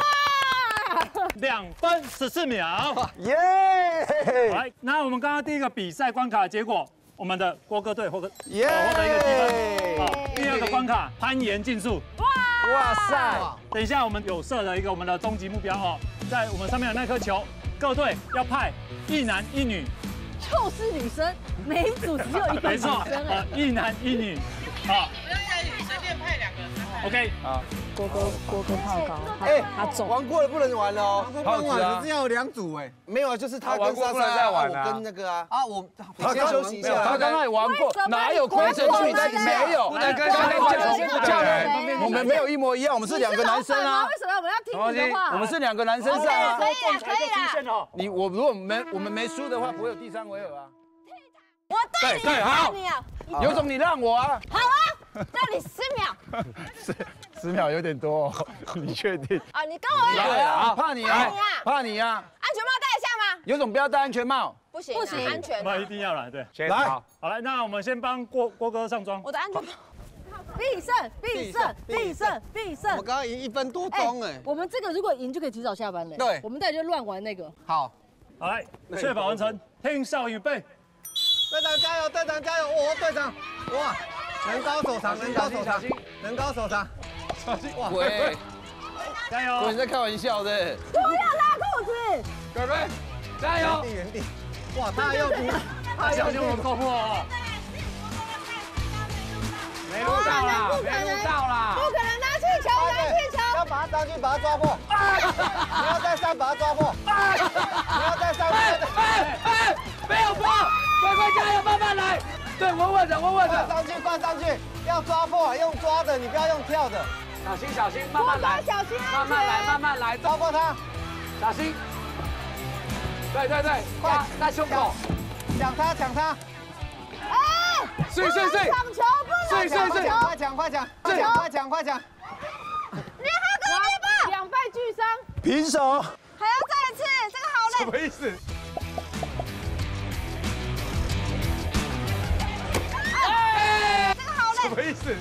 ！2分14秒， 耶！ 来，那我们刚刚第一个比赛关卡结果，我们的郭哥队获得一个积分。好，第二个关卡攀岩竞速。 哇塞！ 等一下我们有设了一个我们的终极目标哦，在我们上面的那颗球，各队要派1男1女， 就是女生，每一组只有一个女生哎。 1男1女，好。 不要压力，随便派2个。 OK， 好。 郭哥怕高，他重。 玩过了不能玩了哦， 泡子啊，可是要有2组哎， 没有啊，就是他跟莎莎，我跟那个啊，我先休息一下， 他刚刚也玩过，哪有亏成去在没有？教练，我们没有一模一样，我们是2个男生啊。 为什么我们要听你的话？ 我们是2个男生上啊。 可以啦。 如果我们没输的话，不会有第3回合啊。 我对你好，有种你让我啊。 好啊，让你10秒。 10秒有点多哦，你确定？ 啊，你跟我来啊！怕你啊！怕你啊！ 安全帽戴一下吗？ 有种不要戴安全帽。 不行，安全。 那一定要来，对。 来， 好来，那我们先帮郭哥上妆。 我的安全帽。 必胜！ 我刚刚赢1分多钟哎。 我们这个如果赢就可以提早下班了。 对， 我们待会就乱玩那个。 好， 来，确保完成，听哨预备。 队长加油！队长加油！哦，队长，哇，人高手长，人高手长。 哇！喂， 加油！ 你在开玩笑的？ 不要拉裤子！ 各位，加油！ 原地！哇，他又比， 小心我够破哦！ 没录到啦！ 不可能拿气球！ 要把他上去，把他抓破！你要再上，把他抓破！你要再上！ 没有破！乖乖加油，慢慢来！ 对，稳稳的，稳稳的。 上去，灌上去，要抓破，用抓的，你不要用跳的。 小心，小心，慢慢来， 小心， 慢慢来，慢慢来， 超过他， 小心。对对对，快，在胸口。 抢他，抢他。 哎， 睡， 抢球不能抢球， 快抢，快抢，快抢，快抢，快抢。 你还隔壁吧 ，2败俱伤， 平手。 还要再一次，这个好累。 什么意思？ 哎，这个好累。 什么意思？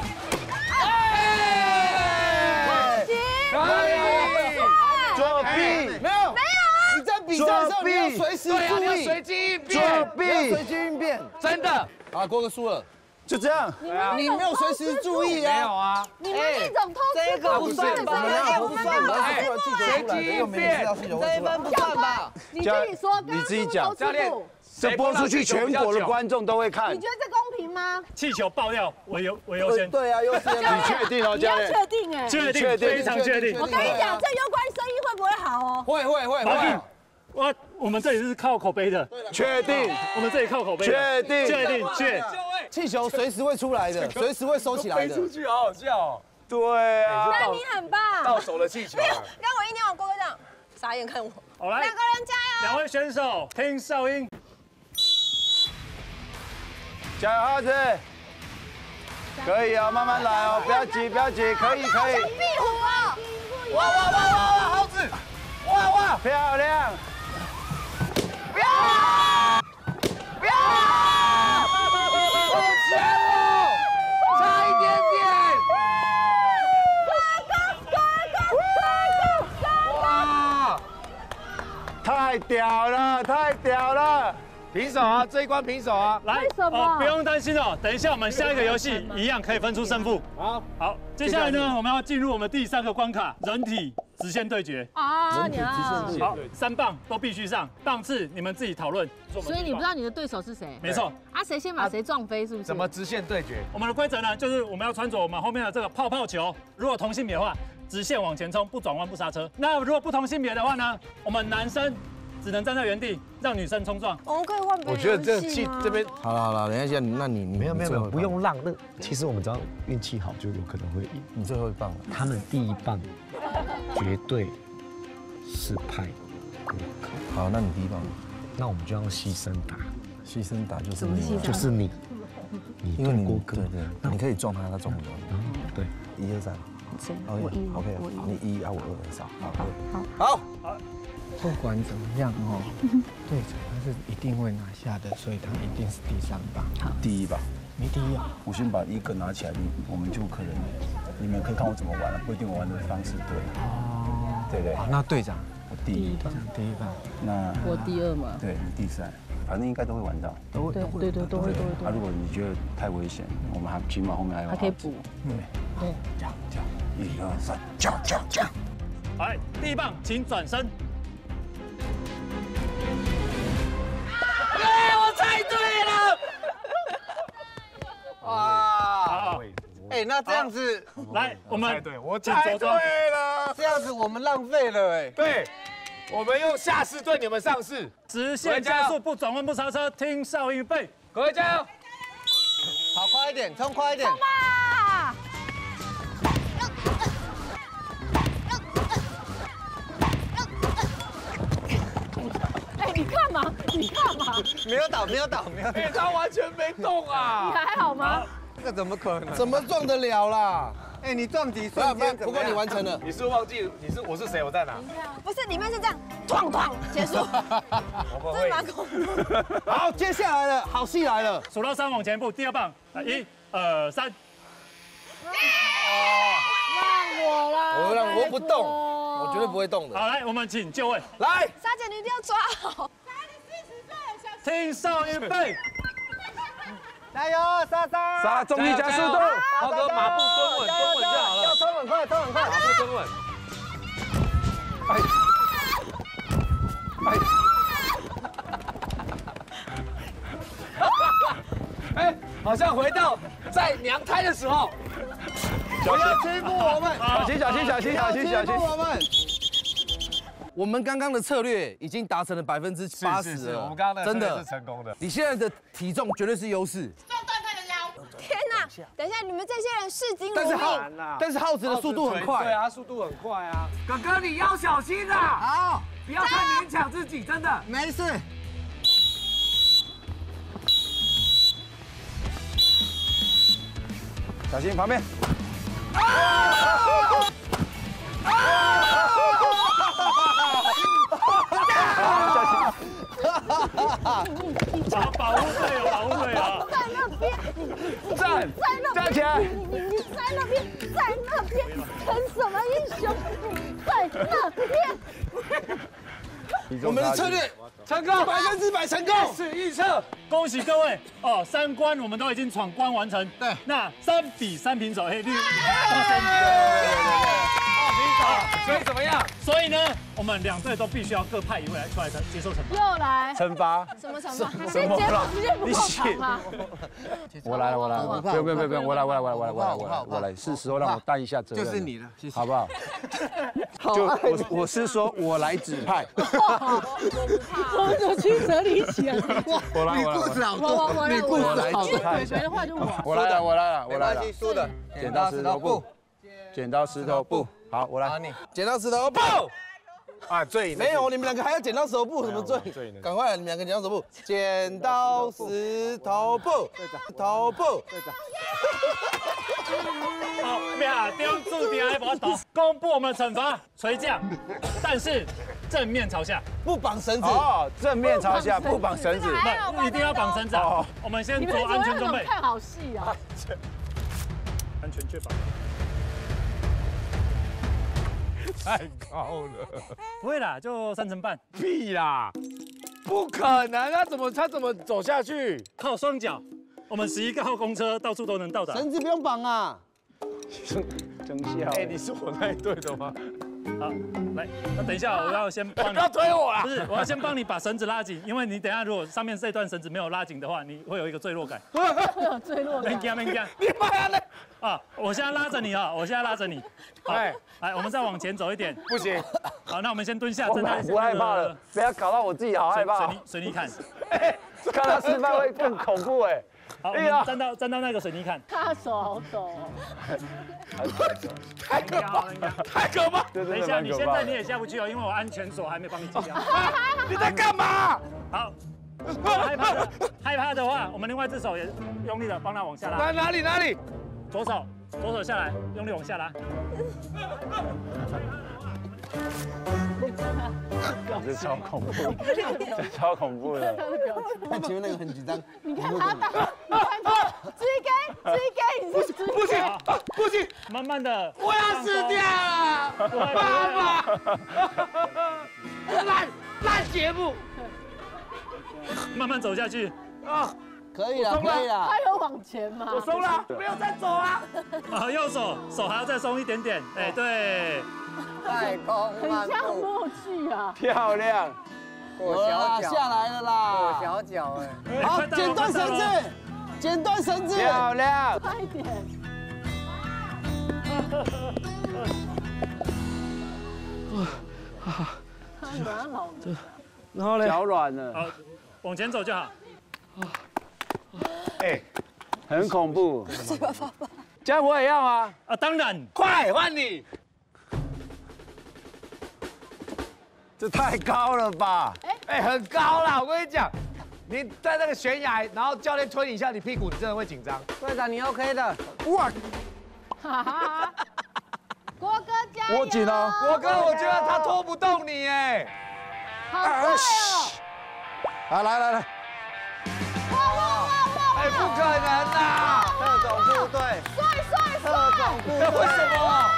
作弊！ 没有，你在比赛的时候你要随时注意， 随机应变， 作弊， 随机应变， 真的。 好，郭哥输了， 就这样。 你没有随时注意啊？ 没有啊。 你们这种偷吃这个不算吧？ 我们没有随机应变， 这一分不算吧？ 你自己说， 你自己讲， 教练。 这播出去，全国的观众都会看。 你觉得这公平吗？ 气球爆掉为优先。 对啊，优先。 你确定哦，教练？ 你要确定哎。 确定，非常确定。 我跟你讲，这攸关生意会不会好哦？ 会。 我们这里是靠口碑的。 确定。 我们这里靠口碑。 确定。 确。 气球随时会出来的，随时会收起来的。 飞出去，好好笑哦。 对啊。 那你很棒。 到手的气球。 刚我一念完，郭哥这样傻眼看我。 好来， 两个人加油。 2位选手听哨音。 加油，耗子！可以哦，慢慢来哦，不要急，不要急，可以。 壁虎哦！ 哇，耗子！哇， 漂亮！ 不要！好强哦！差一点点！哇！ 太屌了！ 平手啊，这一关平手啊！ 来，不用担心哦，等一下我们下一个游戏一样可以分出胜负。好，接下来呢，我们要进入我们第3个关卡——人体直线对决。 啊，你好，3棒都必须上，棒次你们自己讨论。 所以你不知道你的对手是谁？ 没错。 啊，谁先把谁撞飞，是不是？ 怎么直线对决？ 我们的规则呢，就是我们要穿着我们后面的这个泡泡球，如果同性别的话，直线往前冲，不转弯不刹车。那如果不同性别的话呢，我们男生只能站在原地，让女生冲撞。 我们可以换别人。 我觉得这个气这边好了，等一下，那你没有，不用让。那其实我们只要运气好，就有可能会赢。 你最后一棒了， 他们第1棒绝对是派郭哥。 好，那你第1棒， 那我们就要牺牲打。 牺牲打就是你， 就是你， 因为你郭哥， 对，你可以撞他，他撞不到你。 对 ，1、2、3。 我1 ，OK，你1啊，我2很少。 好。 不管怎么样哦，对手他是一定会拿下的，所以他一定是第3棒。好，第1棒，你第1啊。我先把1个拿起来，我们就可能，你们可以看我怎么玩了，不一定我玩的方式对。哦，对对。好，那队长，我第1棒。那我第2嘛。 对，你第3，反正应该都会玩到。 都会。 啊，如果你觉得太危险，我们还起码后面还有。 还可以补。 对。叫1、2、3，叫。 来，第1棒，请转身。 我猜对了！ 哇！哎，那这样子， 来，我们我猜对了， 这样子我们浪费了哎。 对，我们用下士对你们上士， 直线加速，不转弯不刹车，听哨音备， 各位加油！ 跑快一点，冲快一点！ 冲吧！你干嘛？ 没有倒。 哎，他完全没动啊！ 你还好吗？ 这个怎么可能？怎么撞得了啦？哎，你撞击瞬间，不过你完成了。 你是忘记我是谁？我在哪？ 不是，里面是这样，哐哐结束。 这蛮恐怖。 好，接下来了，好戏来了。 数到3往前步，第2棒，1、2、3。 让我不动，我绝对不会动的。 好，来，我们请就位。 来， 莎姐，你一定要抓好。 听哨音备。 加油，莎， 重力加速度，豪哥马步蹲稳就好了。 要冲很快， 马步蹲稳。哎，好像回到在娘胎的时候。 不要欺负我们！ 小心！ 我我们刚刚的策略已经达成了80%了， 我们刚刚的策略真的是成功的。 你现在的体重绝对是优势， 天哪！等一下，你们这些人视金如命。 但是耗子的速度很快， 对啊，速度很快啊。 哥哥你要小心啊！ 好， 不要太勉强自己，真的。 没事。 小心旁边。 保护队友，保护队友。 在那边， 站起来！ 你在那边，在那边，成什么英雄？在那边。 我们的策略成功 ，100%成功。 是预测， 恭喜各位哦！3关我们都已经闯关完成。对，那3比3平手，嘿， 所以怎么样？ 所以呢，我们2队都必须要各派1位来出来接受惩罚。 又来惩罚？ 什么惩罚？ 什么了？ 时间不够长吗？ 我来了，不用，我来，是时候让我担一下责任。 就是你了，谢谢， 好不好？就我是说，我来指派。 我就曲折离奇啊！ 我来， 你故事好多，你故事好多。 鬼鬼的话就我来了， 没关系，输的。 剪刀石头布，剪刀石头布。好，我来。 剪刀石头布。 啊，最没有，你们2个还要剪刀石头布，什么罪？赶快，你们2个剪刀石头布，剪刀石头布，头布。 好，命中注定要把公布我们的惩罚，垂降，但是正面朝下， 不绑绳子。 哦，正面朝下，不绑绳子， 不一定要绑绳子。哦，我们先做安全装备。 看好戏啊！ 安全确保。 太高了， 不会啦，就3层半。 屁啦，不可能，他怎么走下去？ 靠双脚，我们11号公车到处都能到达。 绳子不用绑啊。 真笑。 哎，你是我那一队的吗？ 好，来，那等一下我要先帮你。 不要推我啦！ 不是，我要先帮你把绳子拉紧，因为你等一下如果上面这段绳子没有拉紧的话，你会有一个坠落感。 会有坠落感。 没惊。 你妈的！ 啊！我现在拉着你啊！我现在拉着你。来，我们再往前走一点。 不行。 好，那我们先蹲下， 我不害怕了，不要搞到我自己好害怕。 水泥坎。 看他示范会更恐怖哎。 好，我们站到那个水泥坎。 他手好抖太可怕！太可怕！ 等一下，你现在你也下不去哦，因为我安全锁还没帮你系好。 你在干嘛？ 好。害怕的话，我们另外一只手也用力的帮他往下拉。 哪里？ 左手下来，用力往下拉。 这超恐怖，这超恐怖的。 看前面那个很紧张。 你看他，追给，你是不行， 慢慢的。 我要死掉了，爸爸！烂节目。 慢慢走下去啊， 可以了。 他有往前吗？ 我松了，不要再走啊！ 啊，右手还要再松一点点，哎，对， 太空漫步， 很像默剧啊， 漂亮， 过小脚下来了啦， 过小脚哎， 好，剪断绳子， 漂亮， 快一点，他软了， 然后呢？脚软了， 好，往前走就好。 哎，很恐怖。这样我也要吗？ 啊，当然。 快换你。 这太高了吧？ 哎，很高啦！我跟你讲，你在那个悬崖，然后教练推你一下，你屁股你真的会紧张。 队长，你 OK 的。 哇！ 国哥加油！ 我紧哦， 国哥，我觉得他拖不动你哎。 好快哦！ 好，来。 哇！ 哎，不可能啦！ 特种部队， 帅！ 特种部队， 为什么？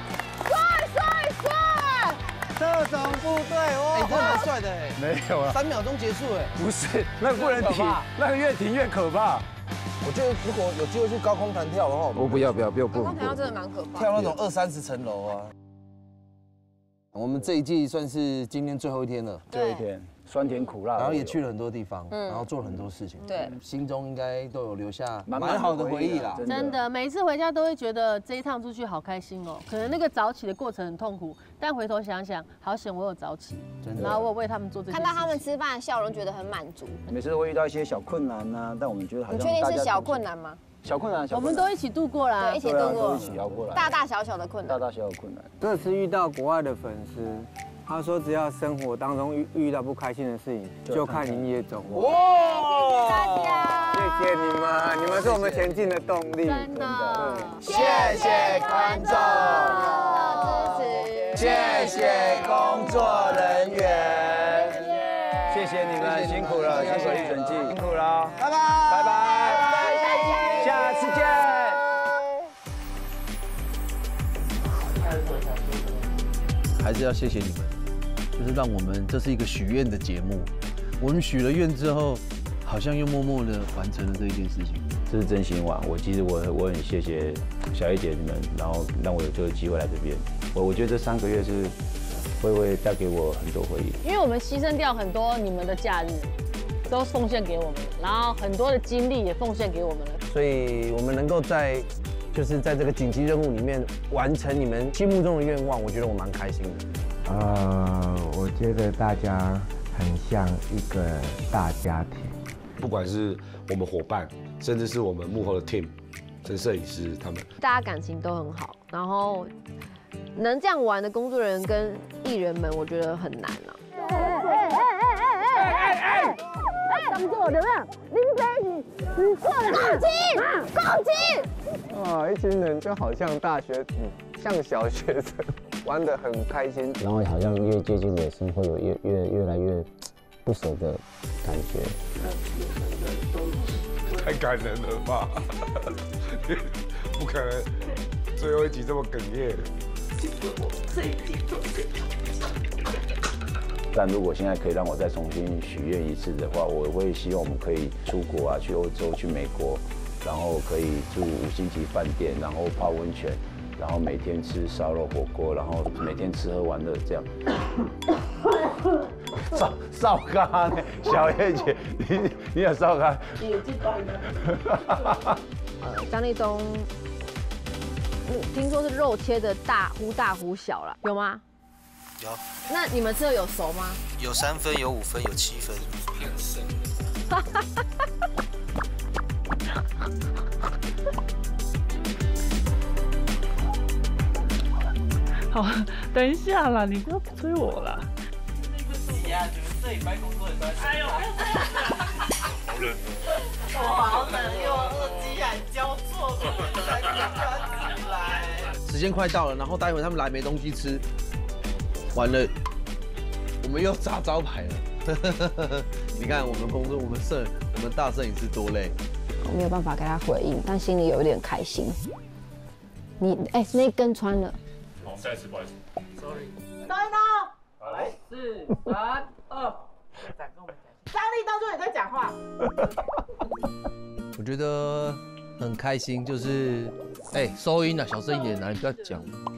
帅！ 特种部队，哇！ 哎，真的蛮帅的哎。 没有啊 ，3秒钟结束哎。 不是，那个不能停，那个越停越可怕。 我觉得如果有机会去高空弹跳的话， 我不要。 高空弹跳真的蛮可怕， 跳那种20-30层楼啊。我们这一季算是今天最后一天了， 最后一天。 酸甜苦辣， 然后也去了很多地方，然后做了很多事情， 对， 心中应该都有留下蛮好的回忆啦。 真的，每次回家都会觉得这一趟出去好开心哦。可能那个早起的过程很痛苦，但回头想想，好险我有早起，然后我有为他们做这些。 看到他们吃饭的笑容，觉得很满足。 每次都会遇到一些小困难啊，但我们觉得好像你确定是小困难吗？ 小困难， 我们都一起度过啦， 对，一起度过， 一起熬过来， 大大小小的困难， 大大小小的困难。 这次遇到国外的粉丝。他说：“只要生活当中遇到不开心的事情，就看营业中。” 哇！谢谢大家， 谢谢你们，你们是我们前进的动力。 真的， 谢谢观众的支持， 谢谢工作人员，谢谢你们辛苦了，辛苦了一整季，辛苦了， 拜拜， 拜拜，下次见。 还是要谢谢你们，就是让我们这是一个许愿的节目，我们许了愿之后，好像又默默的完成了这一件事情。 这是真心话，其实我很谢谢小叶姐你们，然后让我有这个机会来这边。我觉得这3个月是会带给我很多回忆， 因为我们牺牲掉很多你们的假日，都奉献给我们，然后很多的精力也奉献给我们了。 所以我们能够在这个紧急任务里面完成你们心目中的愿望，我觉得我蛮开心的。 我觉得大家很像一个大家庭， 不管是我们伙伴，甚至是我们幕后的 team， 跟摄影师他们， 大家感情都很好，然后能这样玩的工作人员跟艺人们，我觉得很难了。 当做怎么样？林飞，你错了，攻击！ 哇，一群人就好像大学，像小学生，玩得很开心。 然后好像越接近尾声，会有越来越不舍的感觉。 太感人了吧？不可能最后一集这么哽咽。 这一集都是。 但如果现在可以让我再重新许愿一次的话，我会希望我们可以出国啊，去欧洲、去美国，然后可以住5星级饭店，然后泡温泉，然后每天吃烧肉火锅，然后每天吃喝玩乐这样。少咖呢，小叶姐，你有少咖？ 眼睛短的。 张立东，听说是肉切的大忽小了，有吗？ 有。 那你们这有熟吗？ 有3分，有5分，有7分。 偏深。 好，等一下啦，你不要催我啦。 对不起呀，你们这礼拜工作也都在。哎呦，好冷。 我好冷，又耳机还交错，才赶起来。 时间快到了，然后待会他们来没东西吃，完了，我们又砸招牌了。你看我们工作，我们大摄影师多累。 我没有办法给他回应，但心里有一点开心。你那根穿了。 好，下一次不好意思。Sorry。 张立东，来4、3、2，再跟我们讲。张立东，说你在讲话。 我觉得很开心，就是收音啊，小声一点，你不要讲。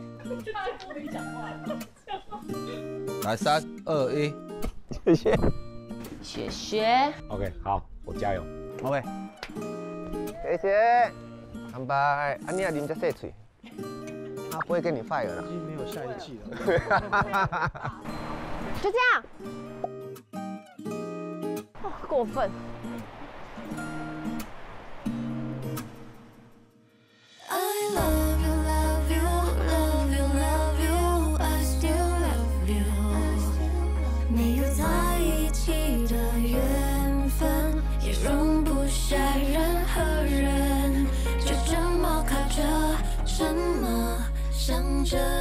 来3、2、1，谢谢， 谢谢。 OK， 好，我加油。 OK， 谢谢，干杯！你也啉这细嘴，他不会跟你 fire 了。 已经没有下一季了。 就这样。哦，过分。 容不下任何人，就这么靠着，什么想着。